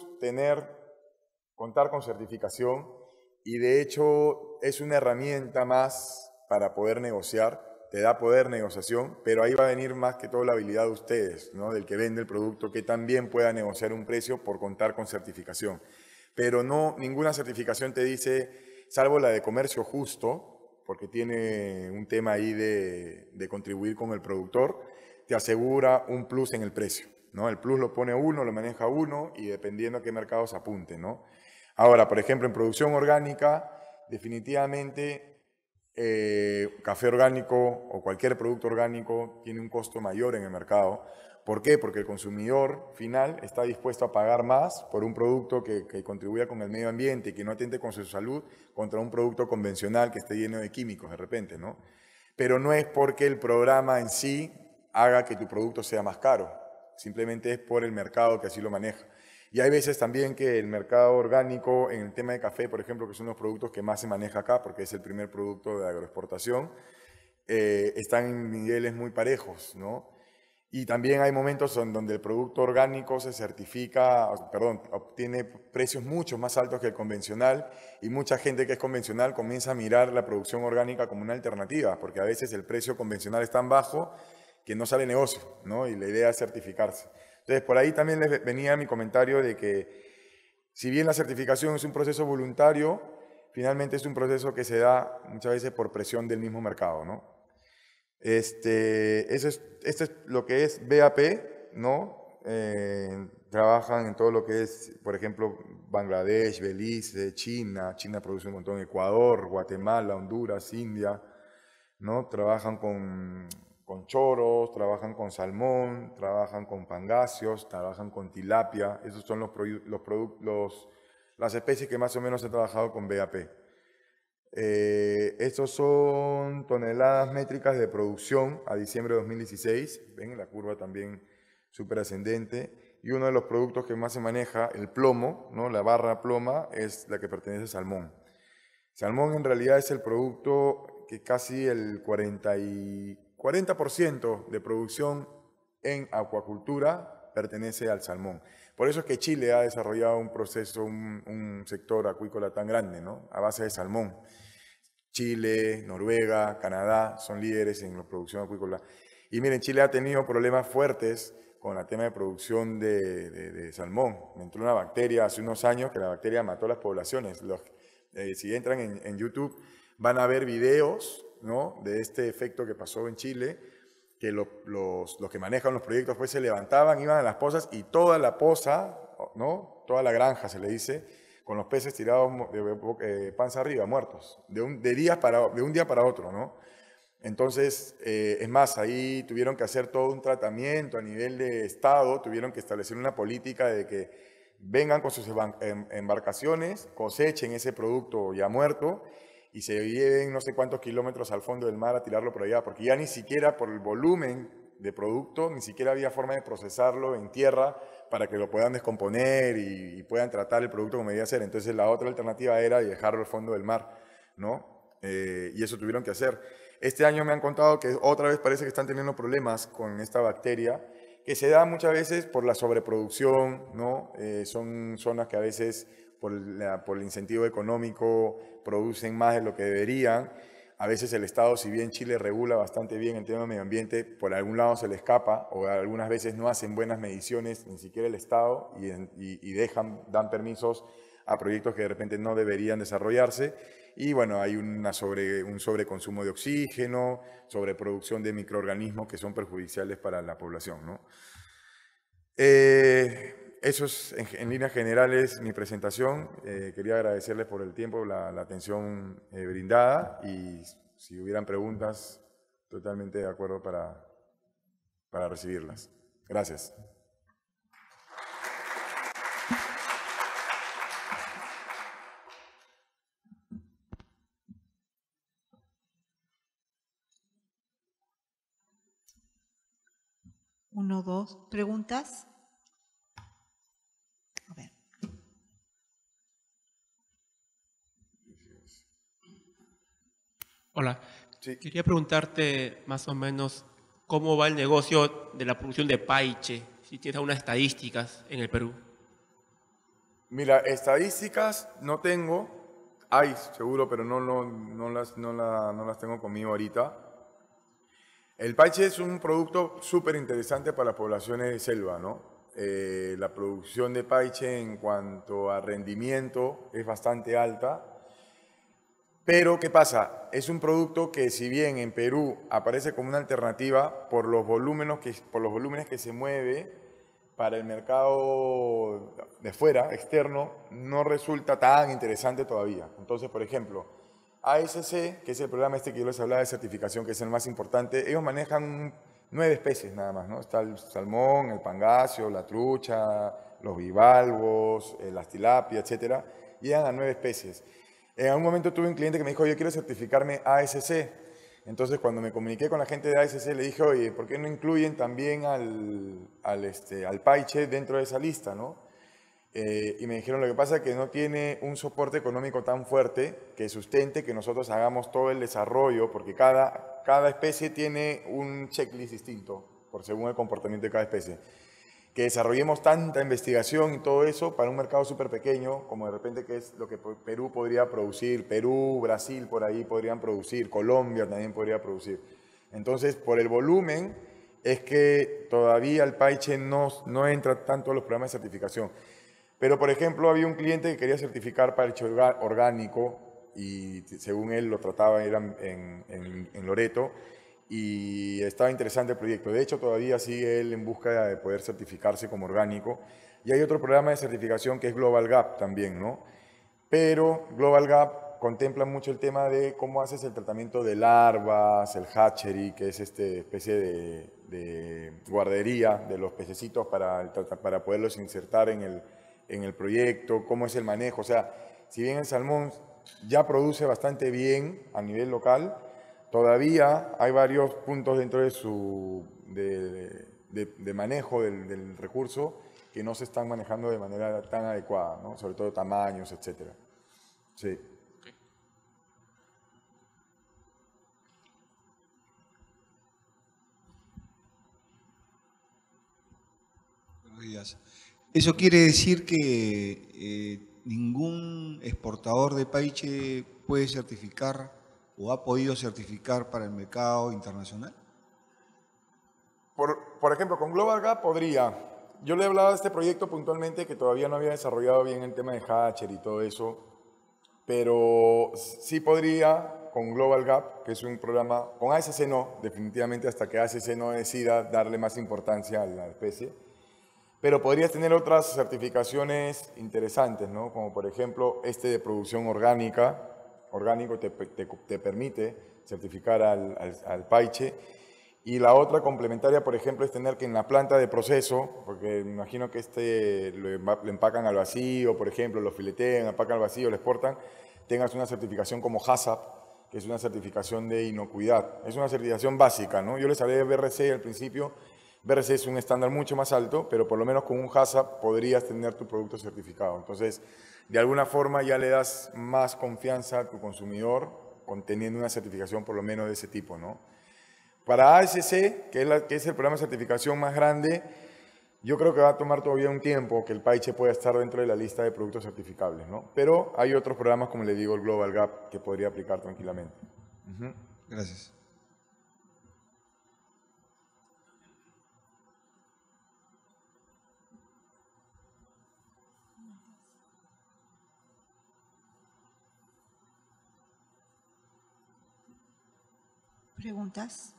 contar con certificación y de hecho es una herramienta más para poder negociar, te da poder de negociación, pero ahí va a venir más que todo la habilidad de ustedes, ¿no? Del que vende el producto, que también pueda negociar un precio por contar con certificación. Pero no, ninguna certificación te dice, salvo la de comercio justo, porque tiene un tema ahí de contribuir con el productor, te asegura un plus en el precio, ¿no? El plus lo pone uno, lo maneja uno y dependiendo a qué mercado se apunte, ¿no? Ahora, por ejemplo, en producción orgánica, definitivamente café orgánico o cualquier producto orgánico tiene un costo mayor en el mercado. ¿Por qué? Porque el consumidor final está dispuesto a pagar más por un producto que contribuya con el medio ambiente y que no atente con su salud contra un producto convencional que esté lleno de químicos de repente, ¿no? Pero no es porque el programa en sí haga que tu producto sea más caro, simplemente es por el mercado que así lo maneja. Y hay veces también que el mercado orgánico, en el tema de café, por ejemplo, que son los productos que más se maneja acá, porque es el primer producto de agroexportación, están en niveles muy parejos, ¿no? Y también hay momentos en donde el producto orgánico se certifica, perdón, obtiene precios mucho más altos que el convencional y mucha gente que es convencional comienza a mirar la producción orgánica como una alternativa, porque a veces el precio convencional es tan bajo que no sale negocio, ¿no? Y la idea es certificarse. Entonces, por ahí también les venía mi comentario de que si bien la certificación es un proceso voluntario, finalmente es un proceso que se da muchas veces por presión del mismo mercado, ¿no? Esto es lo que es BAP, ¿no? Trabajan en todo lo que es, por ejemplo, Bangladesh, Belice, China. China produce un montón, Ecuador, Guatemala, Honduras, India, ¿no? Trabajan con choros, trabajan con salmón, trabajan con pangasios, trabajan con tilapia. Esos son las especies que más o menos he trabajado con BAP. Estos son toneladas métricas de producción a diciembre de 2016. Ven, la curva también súper ascendente. Y uno de los productos que más se maneja, el plomo, ¿no? La barra ploma, es la que pertenece a salmón. Salmón en realidad es el producto que casi el 40% de producción en acuacultura pertenece al salmón. Por eso es que Chile ha desarrollado un proceso, un sector acuícola tan grande, ¿no? A base de salmón. Chile, Noruega, Canadá son líderes en la producción acuícola. Y miren, Chile ha tenido problemas fuertes con el tema de producción de salmón. Me entró una bacteria hace unos años que la bacteria mató las poblaciones. Si entran en YouTube van a ver videos, ¿no? De este efecto que pasó en Chile, que los que manejan los proyectos pues se levantaban, iban a las pozas y toda la poza, ¿no? Toda la granja se le dice, con los peces tirados de panza arriba, muertos, de un día para otro, ¿no? Entonces, es más, ahí tuvieron que hacer todo un tratamiento a nivel de Estado, tuvieron que establecer una política de que vengan con sus embarcaciones, cosechen ese producto ya muerto y se lleven no sé cuántos kilómetros al fondo del mar a tirarlo por allá, porque ya ni siquiera por el volumen de producto, ni siquiera había forma de procesarlo en tierra para que lo puedan descomponer y puedan tratar el producto como debía ser. Entonces la otra alternativa era dejarlo al fondo del mar, ¿no? Y eso tuvieron que hacer. Este año me han contado que otra vez parece que están teniendo problemas con esta bacteria, que se da muchas veces por la sobreproducción, ¿no? Son zonas que a veces por el incentivo económico producen más de lo que deberían. A veces el Estado, si bien Chile regula bastante bien el tema del medio ambiente, por algún lado se le escapa o algunas veces no hacen buenas mediciones, ni siquiera el Estado, y dan permisos a proyectos que de repente no deberían desarrollarse. Y bueno, hay un sobreconsumo de oxígeno, sobreproducción de microorganismos que son perjudiciales para la población, ¿no? Eso es en líneas generales mi presentación. Quería agradecerles por el tiempo, la atención brindada y si hubieran preguntas, totalmente de acuerdo para para recibirlas. Gracias.
Uno, dos, ¿preguntas? A ver.
Hola,
Sí.
quería preguntarte más o menos cómo va el negocio de la producción de paiche, si tienes algunas estadísticas en el Perú.
Mira, estadísticas no tengo, hay seguro, pero no las tengo conmigo ahorita. El paiche es un producto súper interesante para las poblaciones de selva, ¿no? La producción de paiche en cuanto a rendimiento es bastante alta, pero ¿qué pasa? Es un producto que si bien en Perú aparece como una alternativa por los volúmenes que se mueve, para el mercado de fuera, externo, no resulta tan interesante todavía. Entonces, por ejemplo, ASC, que es el programa este que yo les hablaba de certificación, que es el más importante, ellos manejan 9 especies nada más, ¿no? Está el salmón, el pangasio, la trucha, los bivalvos, las tilapia, etcétera. Llegan a 9 especies. En algún momento tuve un cliente que me dijo, yo quiero certificarme ASC. Entonces, cuando me comuniqué con la gente de ASC, le dije, oye, ¿por qué no incluyen también al paiche dentro de esa lista, no? Y me dijeron, lo que pasa es que no tiene un soporte económico tan fuerte que sustente que nosotros hagamos todo el desarrollo, porque cada especie tiene un checklist distinto, por según el comportamiento de cada especie. Que desarrollemos tanta investigación y todo eso para un mercado súper pequeño, como de repente que es lo que Perú podría producir, Perú, Brasil por ahí podrían producir, Colombia también podría producir. Entonces, por el volumen, es que todavía el paiche no entra tanto a los programas de certificación. Pero, por ejemplo, había un cliente que quería certificar paiche orgánico y según él lo trataba, era en Loreto, y estaba interesante el proyecto. De hecho, todavía sigue él en busca de poder certificarse como orgánico. Y hay otro programa de certificación que es Global Gap también, ¿no? Pero Global Gap contempla mucho el tema de cómo haces el tratamiento de larvas, el hatchery, que es especie de guardería de los pececitos para poderlos insertar en el proyecto, cómo es el manejo. O sea, si bien el salmón ya produce bastante bien a nivel local, todavía hay varios puntos dentro de manejo del recurso que no se están manejando de manera tan adecuada, ¿no? Sobre todo tamaños, etcétera. Sí.
Buenos días. ¿Eso quiere decir que ningún exportador de paiche puede certificar o ha podido certificar para el mercado internacional?
Por ejemplo, con Global Gap podría. Yo le hablaba de este proyecto puntualmente que todavía no había desarrollado bien el tema de Hatcher y todo eso, pero sí podría con Global Gap, que es un programa, con ASC no, definitivamente hasta que ASC no decida darle más importancia a la especie, pero podrías tener otras certificaciones interesantes, ¿no? Como por ejemplo este de producción orgánica, orgánico te permite certificar al paiche. Y la otra complementaria, por ejemplo, es tener que en la planta de proceso, porque me imagino que lo empacan al vacío, por ejemplo, lo filetean, empacan al vacío, lo exportan, tengas una certificación como HACCP, que es una certificación de inocuidad. Es una certificación básica, ¿no? Yo les hablé de BRC al principio. BRC es un estándar mucho más alto, pero por lo menos con un HACCP podrías tener tu producto certificado. Entonces, de alguna forma ya le das más confianza a tu consumidor teniendo una certificación por lo menos de ese tipo, ¿no? Para ASC, que es el programa de certificación más grande, yo creo que va a tomar todavía un tiempo que el paiche pueda estar dentro de la lista de productos certificables, ¿no? Pero hay otros programas, como le digo, el Global Gap, que podría aplicar tranquilamente.
Gracias.
¿Preguntas?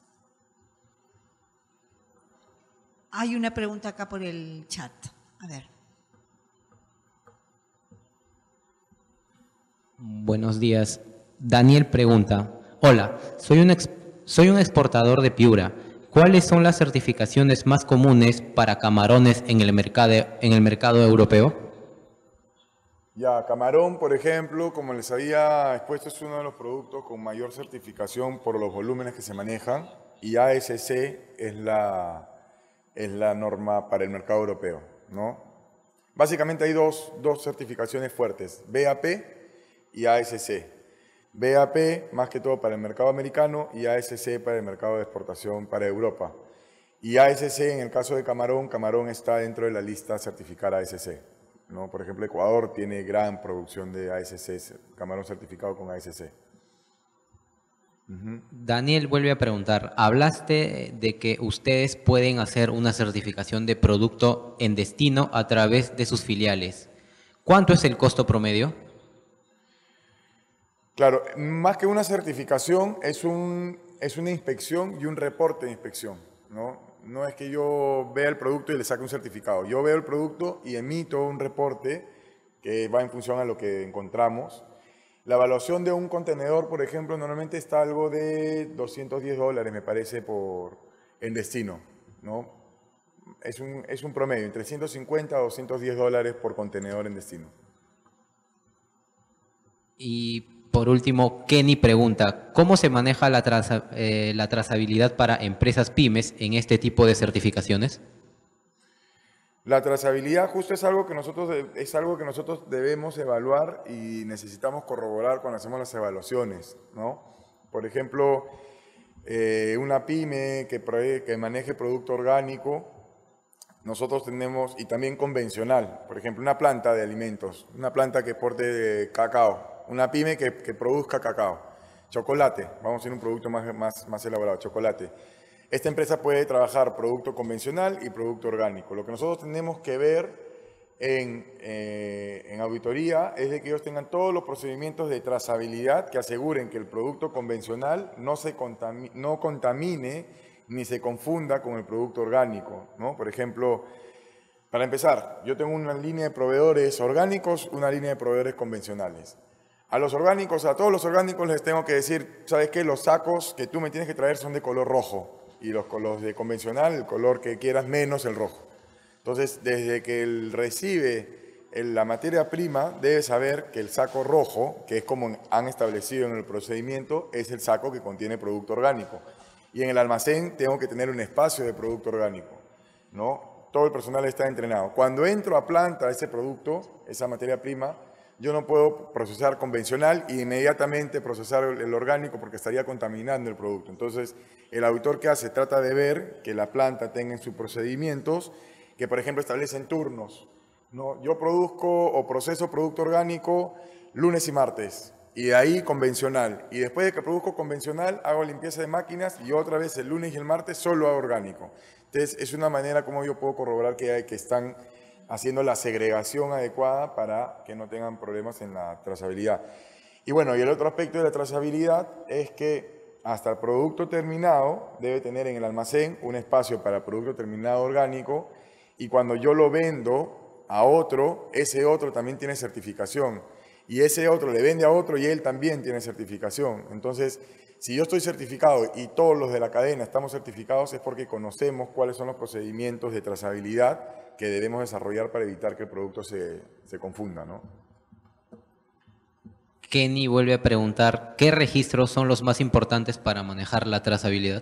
Hay una pregunta acá por el chat. A ver.
Buenos días. Daniel pregunta, hola, soy un exportador de Piura. ¿Cuáles son las certificaciones más comunes para camarones en el mercado europeo?
Ya, camarón, por ejemplo, como les había expuesto, es uno de los productos con mayor certificación por los volúmenes que se manejan y ASC es la norma para el mercado europeo, ¿no? Básicamente hay dos certificaciones fuertes, BAP y ASC. BAP más que todo para el mercado americano y ASC para el mercado de exportación para Europa. Y ASC en el caso de camarón, camarón está dentro de la lista certificar ASC, ¿no? Por ejemplo, Ecuador tiene gran producción de ASC, camarón certificado con ASC.
Daniel vuelve a preguntar, hablaste de que ustedes pueden hacer una certificación de producto en destino a través de sus filiales. ¿Cuánto es el costo promedio?
Claro, más que una certificación, es una inspección y un reporte de inspección, ¿no? No es que yo vea el producto y le saque un certificado. Yo veo el producto y emito un reporte que va en función a lo que encontramos. La evaluación de un contenedor, por ejemplo, normalmente está algo de $210, me parece, en destino, ¿no? Es un promedio, entre 150 a $210 por contenedor en destino.
Y por último, Kenny pregunta, ¿cómo se maneja la trazabilidad para empresas pymes en este tipo de certificaciones?
La trazabilidad justo es algo que nosotros debemos evaluar y necesitamos corroborar cuando hacemos las evaluaciones, ¿no? Por ejemplo, una pyme que maneje producto orgánico, nosotros tenemos, y también convencional, por ejemplo, una planta de alimentos, una planta que exporte cacao, una pyme que produzca cacao, chocolate, vamos a ir a un producto más elaborado, chocolate. Esta empresa puede trabajar producto convencional y producto orgánico. Lo que nosotros tenemos que ver en auditoría es de que ellos tengan todos los procedimientos de trazabilidad que aseguren que el producto convencional no contamine ni se confunda con el producto orgánico, ¿no? Por ejemplo, para empezar, yo tengo una línea de proveedores orgánicos, una línea de proveedores convencionales. A todos los orgánicos les tengo que decir, ¿sabes qué? Los sacos que tú me tienes que traer son de color rojo y los de convencional, el color que quieras menos el rojo. Entonces, desde que él recibe la materia prima, debe saber que el saco rojo, que es como han establecido en el procedimiento, es el saco que contiene producto orgánico. Y en el almacén tengo que tener un espacio de producto orgánico, ¿no? Todo el personal está entrenado. Cuando entro a planta ese producto, esa materia prima, yo no puedo procesar convencional e inmediatamente procesar el orgánico porque estaría contaminando el producto. Entonces, el auditor que hace trata de ver que la planta tenga en sus procedimientos, que por ejemplo establecen turnos, ¿no? Yo produzco o proceso producto orgánico lunes y martes, y de ahí convencional. Y después de que produzco convencional, hago limpieza de máquinas y otra vez el lunes y el martes solo hago orgánico. Entonces, es una manera como yo puedo corroborar que están haciendo la segregación adecuada para que no tengan problemas en la trazabilidad. Y bueno, y el otro aspecto de la trazabilidad es que hasta el producto terminado debe tener en el almacén un espacio para producto terminado orgánico y cuando yo lo vendo a otro, ese otro también tiene certificación y ese otro le vende a otro y él también tiene certificación. Entonces, si yo estoy certificado y todos los de la cadena estamos certificados es porque conocemos cuáles son los procedimientos de trazabilidad que debemos desarrollar para evitar que el producto se confunda, ¿no?
Kenny vuelve a preguntar, ¿qué registros son los más importantes para manejar la trazabilidad?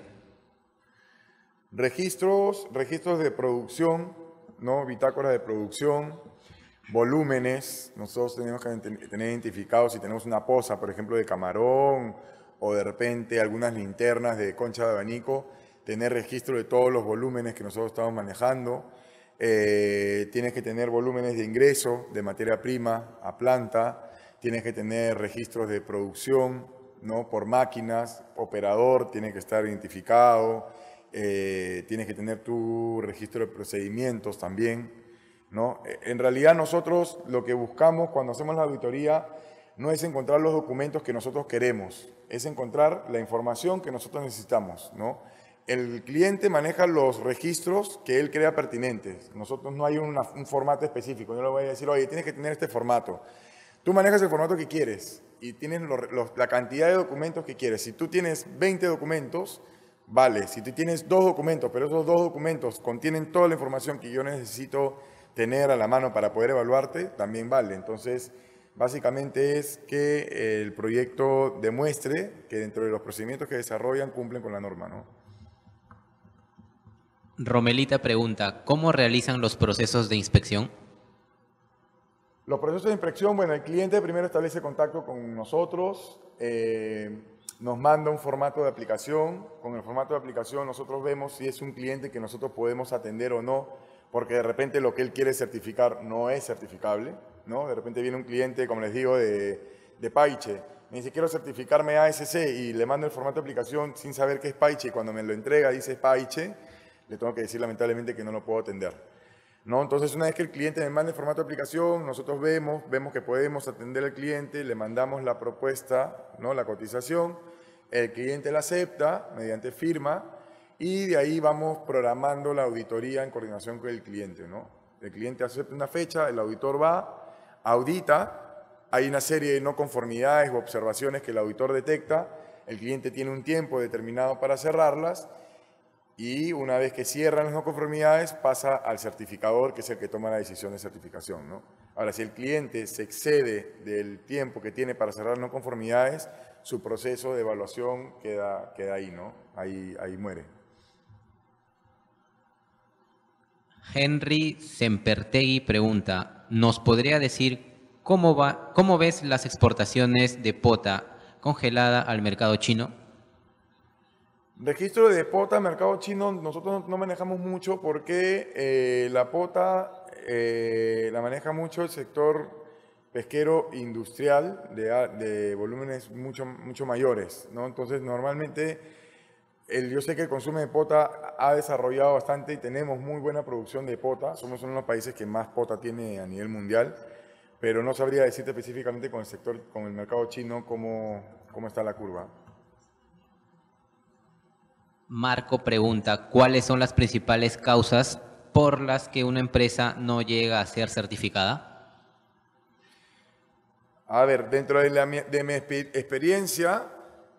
Registros de producción, ¿no? Bitácoras de producción, volúmenes. Nosotros tenemos que tener identificados si tenemos una poza, por ejemplo, de camarón o de repente algunas linternas de concha de abanico, tener registro de todos los volúmenes que nosotros estamos manejando. Tienes que tener volúmenes de ingreso de materia prima a planta, tienes que tener registros de producción, ¿no? Por máquinas, operador tiene que estar identificado, tienes que tener tu registro de procedimientos también, ¿no? En realidad nosotros lo que buscamos cuando hacemos la auditoría no es encontrar los documentos que nosotros queremos, es encontrar la información que nosotros necesitamos, ¿no? El cliente maneja los registros que él crea pertinentes. Nosotros no hay un formato específico. Yo le voy a decir, oye, tienes que tener este formato. Tú manejas el formato que quieres y tienes la cantidad de documentos que quieres. Si tú tienes 20 documentos, vale. Si tú tienes 2 documentos, pero esos 2 documentos contienen toda la información que yo necesito tener a la mano para poder evaluarte, también vale. Entonces, básicamente es que el proyecto demuestre que dentro de los procedimientos que desarrollan cumplen con la norma, ¿no?
Romelita pregunta, ¿cómo realizan los procesos de inspección?
Los procesos de inspección, bueno, el cliente primero establece contacto con nosotros, nos manda un formato de aplicación. Con el formato de aplicación nosotros vemos si es un cliente que nosotros podemos atender o no, porque de repente lo que él quiere certificar no es certificable, ¿no? De repente viene un cliente, como les digo, de Paiche, me dice, quiero certificarme ASC y le mando el formato de aplicación sin saber qué es Paiche y cuando me lo entrega dice Paiche, le tengo que decir lamentablemente que no lo puedo atender, ¿no? Entonces, una vez que el cliente me manda el formato de aplicación, nosotros vemos que podemos atender al cliente, le mandamos la propuesta, ¿no? La cotización, el cliente la acepta mediante firma y de ahí vamos programando la auditoría en coordinación con el cliente, ¿no? El cliente acepta una fecha, el auditor va, audita, hay una serie de no conformidades o observaciones que el auditor detecta, el cliente tiene un tiempo determinado para cerrarlas y una vez que cierran las no conformidades pasa al certificador, que es el que toma la decisión de certificación, ¿no? Ahora, si el cliente se excede del tiempo que tiene para cerrar no conformidades, su proceso de evaluación queda ahí, ¿no? Ahí muere.
Henry Sempertegui pregunta, ¿nos podría decir cómo ves las exportaciones de pota congelada al mercado chino?
Registro de pota, mercado chino, nosotros no manejamos mucho porque la pota la maneja mucho el sector pesquero industrial de volúmenes mucho mayores, ¿no? Entonces, normalmente, yo sé que el consumo de pota ha desarrollado bastante y tenemos muy buena producción de pota. Somos uno de los países que más pota tiene a nivel mundial, pero no sabría decirte específicamente con el sector, con el mercado chino, cómo está la curva.
Marco pregunta, ¿cuáles son las principales causas por las que una empresa no llega a ser certificada?
A ver, dentro de mi experiencia,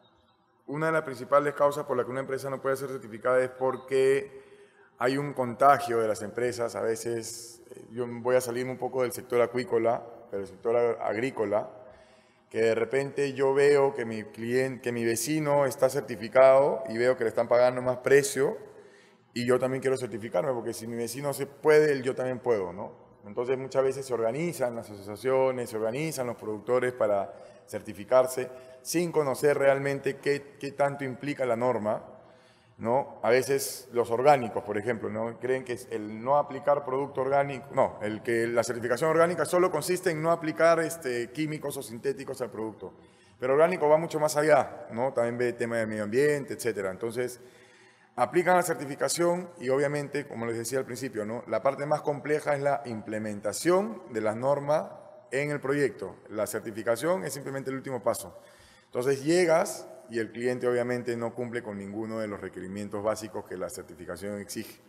una de las principales causas por las que una empresa no puede ser certificada es porque hay un contagio de las empresas. A veces, yo voy a salir un poco del sector acuícola, pero el sector agrícola, que de repente yo veo que mi vecino está certificado y veo que le están pagando más precio y yo también quiero certificarme, porque si mi vecino se puede, yo también puedo, ¿no? Entonces muchas veces se organizan las asociaciones, se organizan los productores para certificarse sin conocer realmente qué tanto implica la norma, ¿no? A veces los orgánicos, por ejemplo, ¿no? Creen que el no aplicar producto orgánico, no, que la certificación orgánica solo consiste en no aplicar químicos o sintéticos al producto. Pero orgánico va mucho más allá, ¿no? También ve tema de medio ambiente, etcétera. Entonces, aplican la certificación y obviamente, como les decía al principio, ¿no? La parte más compleja es la implementación de las normas en el proyecto. La certificación es simplemente el último paso. Entonces llegas y el cliente obviamente no cumple con ninguno de los requerimientos básicos que la certificación exige.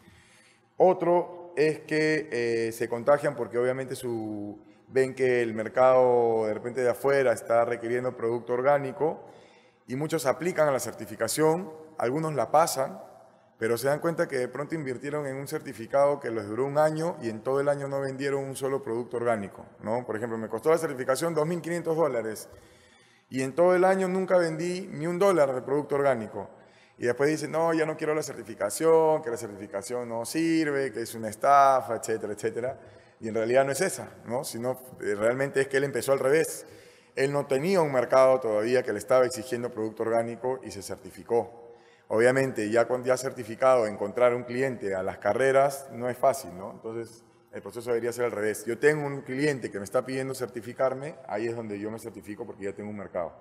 Otro es que se contagian porque obviamente ven que el mercado de repente de afuera está requiriendo producto orgánico y muchos aplican a la certificación, algunos la pasan, pero se dan cuenta que de pronto invirtieron en un certificado que les duró un año y en todo el año no vendieron un solo producto orgánico, ¿no? Por ejemplo, me costó la certificación $2.500 y en todo el año nunca vendí ni $1 de producto orgánico. Y después dicen, no, ya no quiero la certificación, que la certificación no sirve, que es una estafa, etcétera, etcétera. Y en realidad no es esa, ¿no? Sino realmente es que él empezó al revés. Él no tenía un mercado todavía que le estaba exigiendo producto orgánico y se certificó. Obviamente, ya cuando ya certificado, encontrar un cliente a las carreras no es fácil, ¿no? Entonces, el proceso debería ser al revés. Yo tengo un cliente que me está pidiendo certificarme, ahí es donde yo me certifico porque ya tengo un mercado.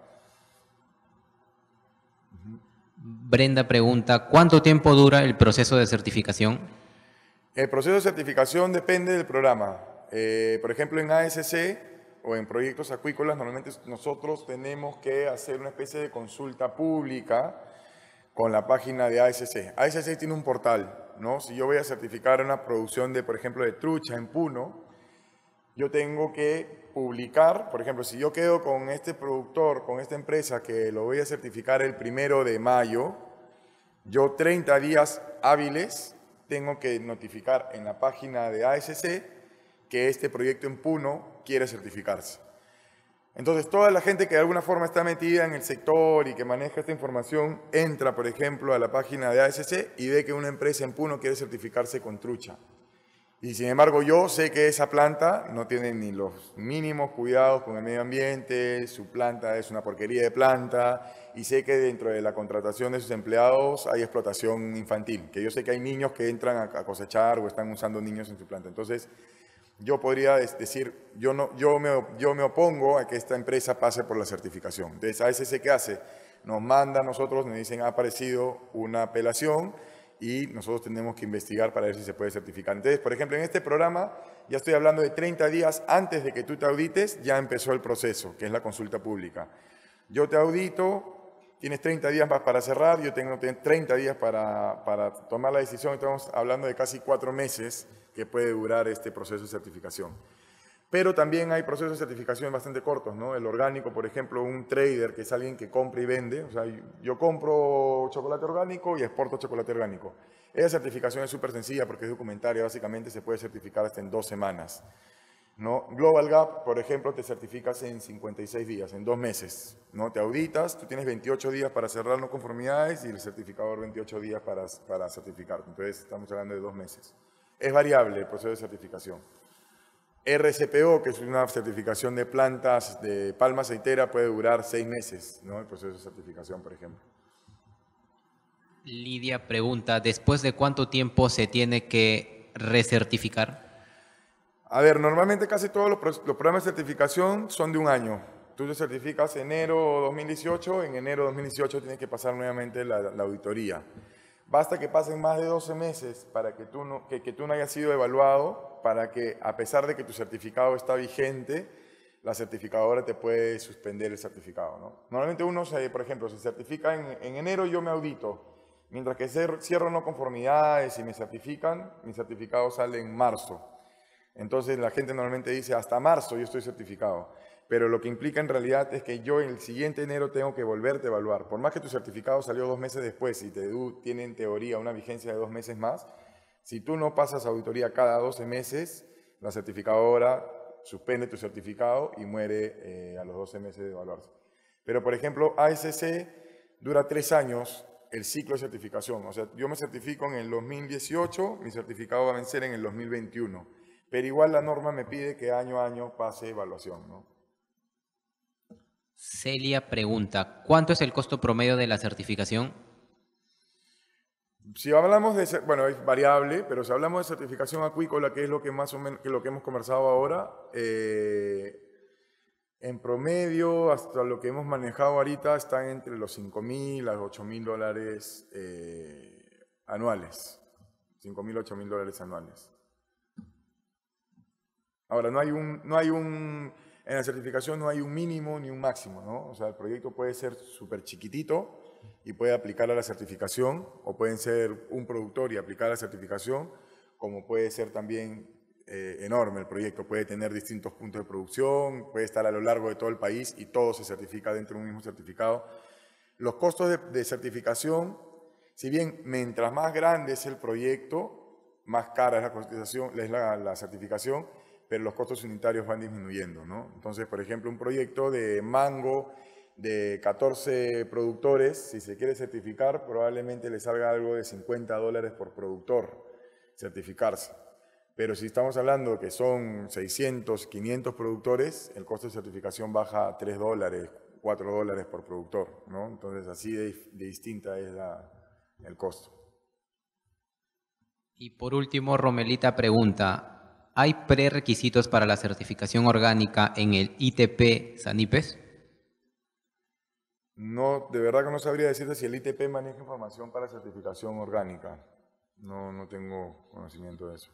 Brenda pregunta, ¿cuánto tiempo dura el proceso de certificación?
El proceso de certificación depende del programa. Por ejemplo, en ASC o en proyectos acuícolas, normalmente nosotros tenemos que hacer una especie de consulta pública con la página de ASC. ASC tiene un portal, ¿no? Si yo voy a certificar una producción de, por ejemplo, de trucha en Puno, yo tengo que publicar, por ejemplo, si yo quedo con este productor, con esta empresa que lo voy a certificar el 1 de mayo, yo 30 días hábiles tengo que notificar en la página de ASC que este proyecto en Puno quiere certificarse. Entonces, toda la gente que de alguna forma está metida en el sector y que maneja esta información, entra, por ejemplo, a la página de ASC y ve que una empresa en Puno quiere certificarse con trucha. Y sin embargo, yo sé que esa planta no tiene ni los mínimos cuidados con el medio ambiente, su planta es una porquería de planta, y sé que dentro de la contratación de sus empleados hay explotación infantil, que yo sé que hay niños que entran a cosechar o están usando niños en su planta. Entonces, yo podría decir, yo me opongo a que esta empresa pase por la certificación. Entonces, ASC, ¿qué hace? Nos manda a nosotros, nos dicen, ha aparecido una apelación y nosotros tenemos que investigar para ver si se puede certificar. Entonces, por ejemplo, en este programa, ya estoy hablando de 30 días antes de que tú te audites, ya empezó el proceso, que es la consulta pública. Yo te audito, tienes 30 días más para cerrar, yo tengo 30 días para tomar la decisión, estamos hablando de casi 4 meses que puede durar este proceso de certificación. Pero también hay procesos de certificación bastante cortos, ¿no? El orgánico, por ejemplo, un trader que es alguien que compra y vende. O sea, yo compro chocolate orgánico y exporto chocolate orgánico. Esa certificación es súper sencilla porque es documentaria. Básicamente se puede certificar hasta en 2 semanas, ¿no? Global Gap, por ejemplo, te certificas en 56 días, en 2 meses, ¿no? Te auditas, tú tienes 28 días para cerrar no conformidades y el certificador 28 días para certificarte. Entonces, estamos hablando de 2 meses. Es variable el proceso de certificación. RCPO, que es una certificación de plantas de palma aceitera, puede durar 6 meses, ¿no? El proceso de certificación, por ejemplo.
Lidia pregunta, ¿después de cuánto tiempo se tiene que recertificar?
A ver, normalmente casi todos los programas de certificación son de 1 año. Tú te certificas enero 2018, en enero 2018 tienes que pasar nuevamente la auditoría. Basta que pasen más de 12 meses para que tú no hayas sido evaluado, para que a pesar de que tu certificado está vigente, la certificadora te puede suspender el certificado, ¿no? Normalmente uno, por ejemplo, se certifica en enero, yo me audito. Mientras que cierro no conformidades y me certifican, mi certificado sale en marzo. Entonces la gente normalmente dice, hasta marzo yo estoy certificado. Pero lo que implica en realidad es que yo el siguiente enero tengo que volverte a evaluar. Por más que tu certificado salió 2 meses después y tiene en teoría una vigencia de 2 meses más, si tú no pasas auditoría cada 12 meses, la certificadora suspende tu certificado y muere a los 12 meses de evaluarse. Pero, por ejemplo, ASC dura 3 años el ciclo de certificación. O sea, yo me certifico en el 2018, mi certificado va a vencer en el 2021. Pero igual la norma me pide que año a año pase evaluación, ¿no?
Celia pregunta, ¿cuánto es el costo promedio de la certificación?
Si hablamos de, bueno, es variable, pero si hablamos de certificación acuícola, que es lo que más o menos, que lo que hemos conversado ahora, en promedio, hasta lo que hemos manejado ahorita, están entre los $5.000 a $8.000 anuales. $5.000 a $8.000 anuales. Ahora, en la certificación no hay un mínimo ni un máximo, ¿no? O sea, el proyecto puede ser súper chiquitito y puede aplicar a la certificación, o pueden ser un productor y aplicar a la certificación, como puede ser también enorme el proyecto, puede tener distintos puntos de producción, puede estar a lo largo de todo el país y todo se certifica dentro de un mismo certificado. Los costos de certificación, si bien mientras más grande es el proyecto, más cara es la certificación, pero los costos unitarios van disminuyendo, ¿no? Entonces, por ejemplo, un proyecto de mango de 14 productores, si se quiere certificar, probablemente le salga algo de $50 por productor certificarse. Pero si estamos hablando que son 600, 500 productores, el costo de certificación baja a $3, $4 por productor, ¿no? Entonces, así de distinta es el costo.
Y por último, Romelita pregunta, ¿hay prerequisitos para la certificación orgánica en el ITP Sanipes?
No, de verdad que no sabría decirte si el ITP maneja información para certificación orgánica. No tengo conocimiento de eso.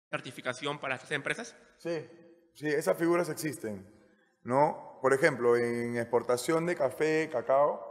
certificación para estas empresas?
Sí, sí, esas figuras existen, ¿no? Por ejemplo, en exportación de café, cacao,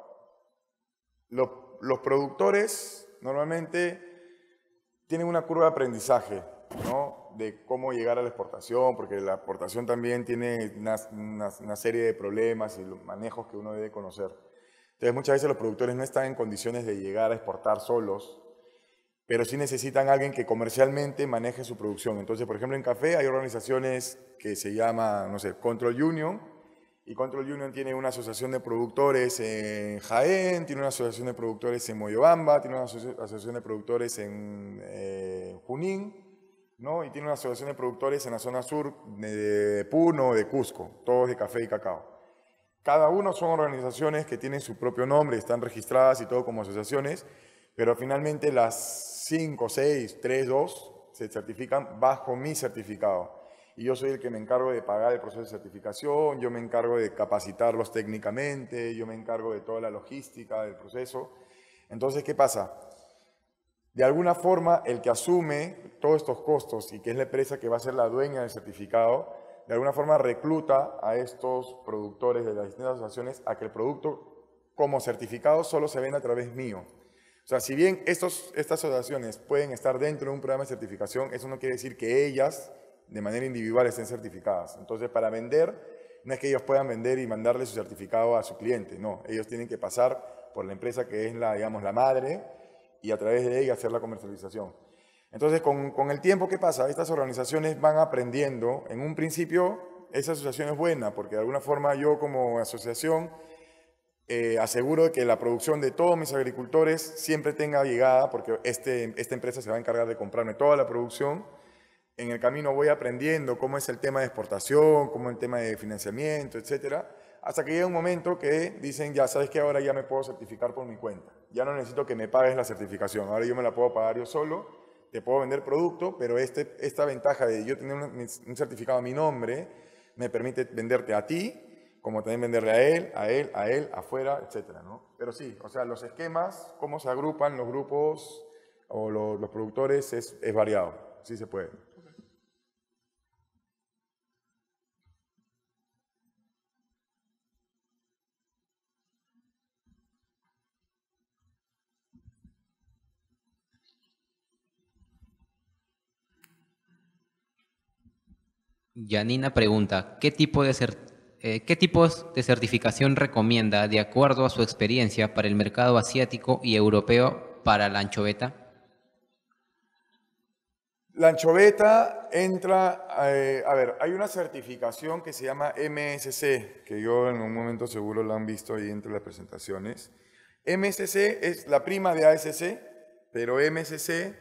los productores normalmente tienen una curva de aprendizaje, ¿no? De cómo llegar a la exportación, porque la exportación también tiene una serie de problemas y los manejos que uno debe conocer. Entonces, muchas veces los productores no están en condiciones de llegar a exportar solos, pero sí necesitan a alguien que comercialmente maneje su producción. Entonces, por ejemplo, en café hay organizaciones que se llama, no sé, Control Union, y Control Union tiene una asociación de productores en Jaén, tiene una asociación de productores en Moyobamba, tiene una asociación de productores en Junín, ¿no? Y tiene una asociación de productores en la zona sur de Puno, de Cusco, todos de café y cacao. Cada uno son organizaciones que tienen su propio nombre, están registradas y todo como asociaciones, pero finalmente las 5, 6, 3, 2 se certifican bajo mi certificado. Y yo soy el que me encargo de pagar el proceso de certificación, yo me encargo de capacitarlos técnicamente, yo me encargo de toda la logística del proceso. Entonces, ¿qué pasa? De alguna forma, el que asume todos estos costos y que es la empresa que va a ser la dueña del certificado, de alguna forma recluta a estos productores de las distintas asociaciones a que el producto como certificado solo se venda a través mío. O sea, si bien estas asociaciones pueden estar dentro de un programa de certificación, eso no quiere decir que ellas de manera individual estén certificadas. Entonces, para vender, no es que ellos puedan vender y mandarle su certificado a su cliente, no. Ellos tienen que pasar por la empresa que es la, digamos, la madre y a través de ella hacer la comercialización. Entonces, con el tiempo, ¿qué pasa? Estas organizaciones van aprendiendo. En un principio, esa asociación es buena, porque de alguna forma yo como asociación aseguro que la producción de todos mis agricultores siempre tenga llegada, porque esta empresa se va a encargar de comprarme toda la producción. En el camino voy aprendiendo cómo es el tema de exportación, cómo es el tema de financiamiento, etcétera, hasta que llega un momento que dicen, ya sabes que ahora ya me puedo certificar por mi cuenta. Ya no necesito que me pagues la certificación, ahora yo me la puedo pagar yo solo, te puedo vender producto, pero esta ventaja de yo tener un certificado a mi nombre me permite venderte a ti, como también venderle a él, afuera, etcétera, ¿no? Pero sí, o sea, los esquemas, cómo se agrupan los grupos o los productores es variado, sí se puede.
Yanina pregunta, ¿qué tipos de certificación recomienda de acuerdo a su experiencia para el mercado asiático y europeo para la anchoveta?
La anchoveta entra, a ver, hay una certificación que se llama MSC, que yo en un momento seguro la han visto ahí entre las presentaciones. MSC es la prima de ASC, pero MSC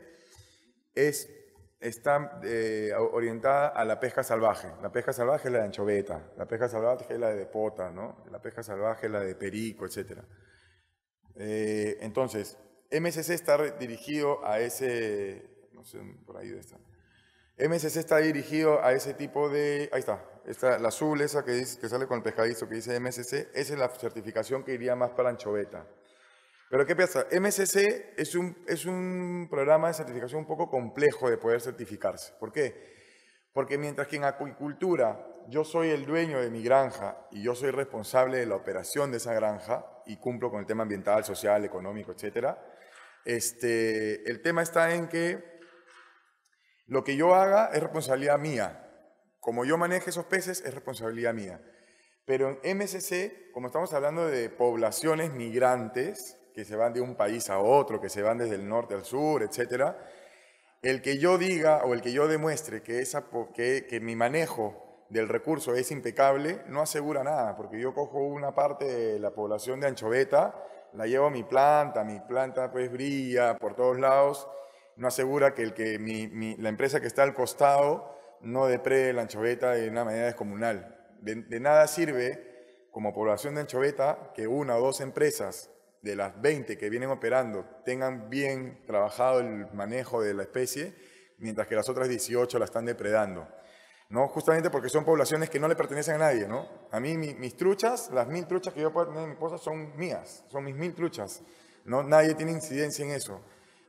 está orientada a la pesca salvaje. La pesca salvaje es la de anchoveta, la pesca salvaje es la de pota, ¿no? La pesca salvaje es la de perico, etc. Entonces, MSC está dirigido a ese... No sé, por ahí debe estar. MSC está dirigido a ese tipo de... Ahí está, la azul esa que sale con el pescadito que dice MSC, esa es la certificación que iría más para anchoveta. Pero ¿qué pasa? MSC es un programa de certificación un poco complejo de poder certificarse. ¿Por qué? Porque mientras que en acuicultura yo soy el dueño de mi granja y yo soy responsable de la operación de esa granja y cumplo con el tema ambiental, social, económico, etc., el tema está en que lo que yo haga es responsabilidad mía. Como yo maneje esos peces es responsabilidad mía. Pero en MSC, como estamos hablando de poblaciones migrantes que se van de un país a otro, que se van desde el norte al sur, etc., el que yo diga o el que yo demuestre que mi manejo del recurso es impecable no asegura nada, porque yo cojo una parte de la población de anchoveta, la llevo a mi planta pues brilla por todos lados, no asegura que la empresa que está al costado no deprede la anchoveta de una manera descomunal. De nada sirve como población de anchoveta que una o dos empresas de las 20 que vienen operando tengan bien trabajado el manejo de la especie, mientras que las otras 18 la están depredando, ¿no? Justamente porque son poblaciones que no le pertenecen a nadie, ¿no? A mí mis truchas, las 1000 truchas que yo puedo tener en mi poza son mías, son mis 1000 truchas, ¿no? Nadie tiene incidencia en eso.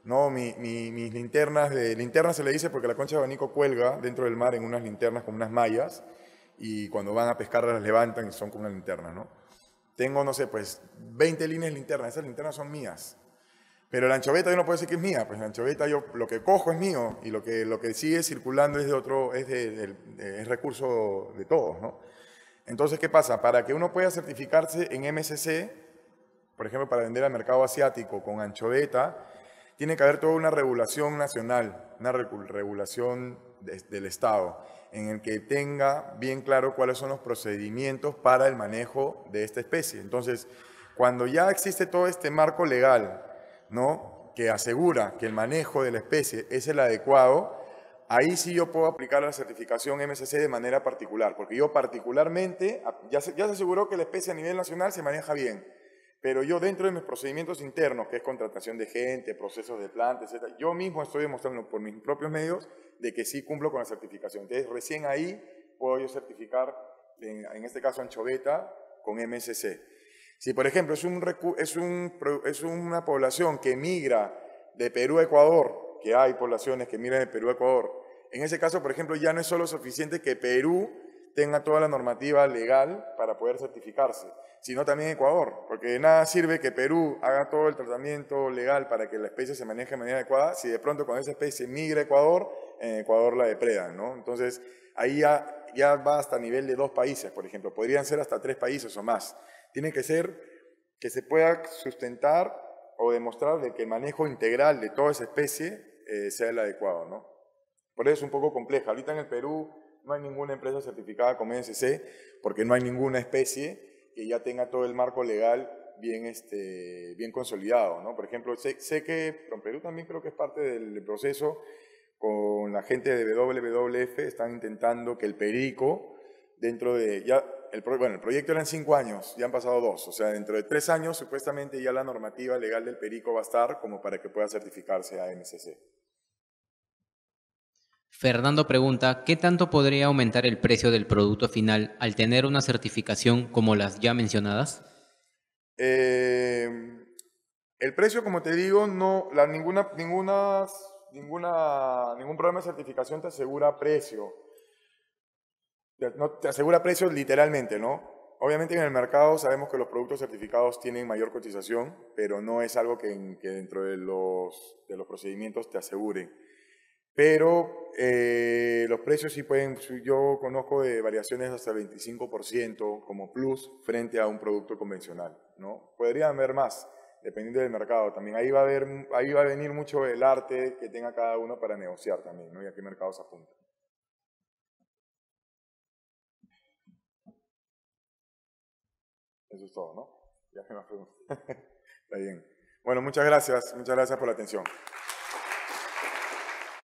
¿no? Mis linternas, linternas se le dice porque la concha de abanico cuelga dentro del mar en unas linternas con unas mallas y cuando van a pescar las levantan y son como una linterna, ¿no? Tengo, no sé, pues 20 líneas de linternas, esas linternas son mías. Pero la anchoveta yo no puedo decir que es mía, pues la anchoveta yo lo que cojo es mío y lo que sigue circulando es de otro, es recurso de todos, ¿no? Entonces, ¿qué pasa? Para que uno pueda certificarse en MSC, por ejemplo, para vender al mercado asiático con anchoveta, tiene que haber toda una regulación nacional, una regulación del Estado, en el que tenga bien claro cuáles son los procedimientos para el manejo de esta especie. Entonces, cuando ya existe todo este marco legal, ¿no?, que asegura que el manejo de la especie es el adecuado, ahí sí yo puedo aplicar la certificación MSC de manera particular, porque yo particularmente, ya se aseguró que la especie a nivel nacional se maneja bien, pero yo dentro de mis procedimientos internos, que es contratación de gente, procesos de plantas, etc., yo mismo estoy demostrando por mis propios medios de que sí cumplo con la certificación. Entonces, recién ahí puedo yo certificar, en este caso anchoveta, con MSC. Si, por ejemplo, es una población que migra de Perú a Ecuador, que hay poblaciones que migran de Perú a Ecuador, en ese caso, por ejemplo, ya no es solo suficiente que Perú tenga toda la normativa legal para poder certificarse, sino también Ecuador, porque de nada sirve que Perú haga todo el tratamiento legal para que la especie se maneje de manera adecuada, si de pronto cuando esa especie migra a Ecuador, en Ecuador la depredan, ¿no? Entonces, ahí ya va hasta nivel de 2 países, por ejemplo, podrían ser hasta 3 países o más. Tiene que ser que se pueda sustentar o demostrar de que el manejo integral de toda esa especie sea el adecuado, ¿no? Por eso es un poco compleja. Ahorita en el Perú no hay ninguna empresa certificada como MSC porque no hay ninguna especie que ya tenga todo el marco legal bien consolidado, ¿no? Por ejemplo, sé que en Perú también creo que es parte del proceso con la gente de WWF, están intentando que el perico, dentro de, el proyecto eran 5 años, ya han pasado 2, o sea, dentro de 3 años supuestamente ya la normativa legal del perico va a estar como para que pueda certificarse a MSC.
Fernando pregunta, ¿qué tanto podría aumentar el precio del producto final al tener una certificación como las ya mencionadas?
El precio, como te digo, ningún programa de certificación te asegura precio. No te asegura precios literalmente, ¿no? Obviamente en el mercado sabemos que los productos certificados tienen mayor cotización, pero no es algo que dentro de los procedimientos te aseguren. Pero los precios sí pueden, yo conozco de variaciones hasta el 25% como plus frente a un producto convencional, ¿no? Podrían haber más, dependiendo del mercado también. Ahí va a venir mucho el arte que tenga cada uno para negociar también, ¿no? Y a qué mercado se apunta. Eso es todo, ¿no? Ya me pregunto. Está bien. Bueno, muchas gracias por la atención.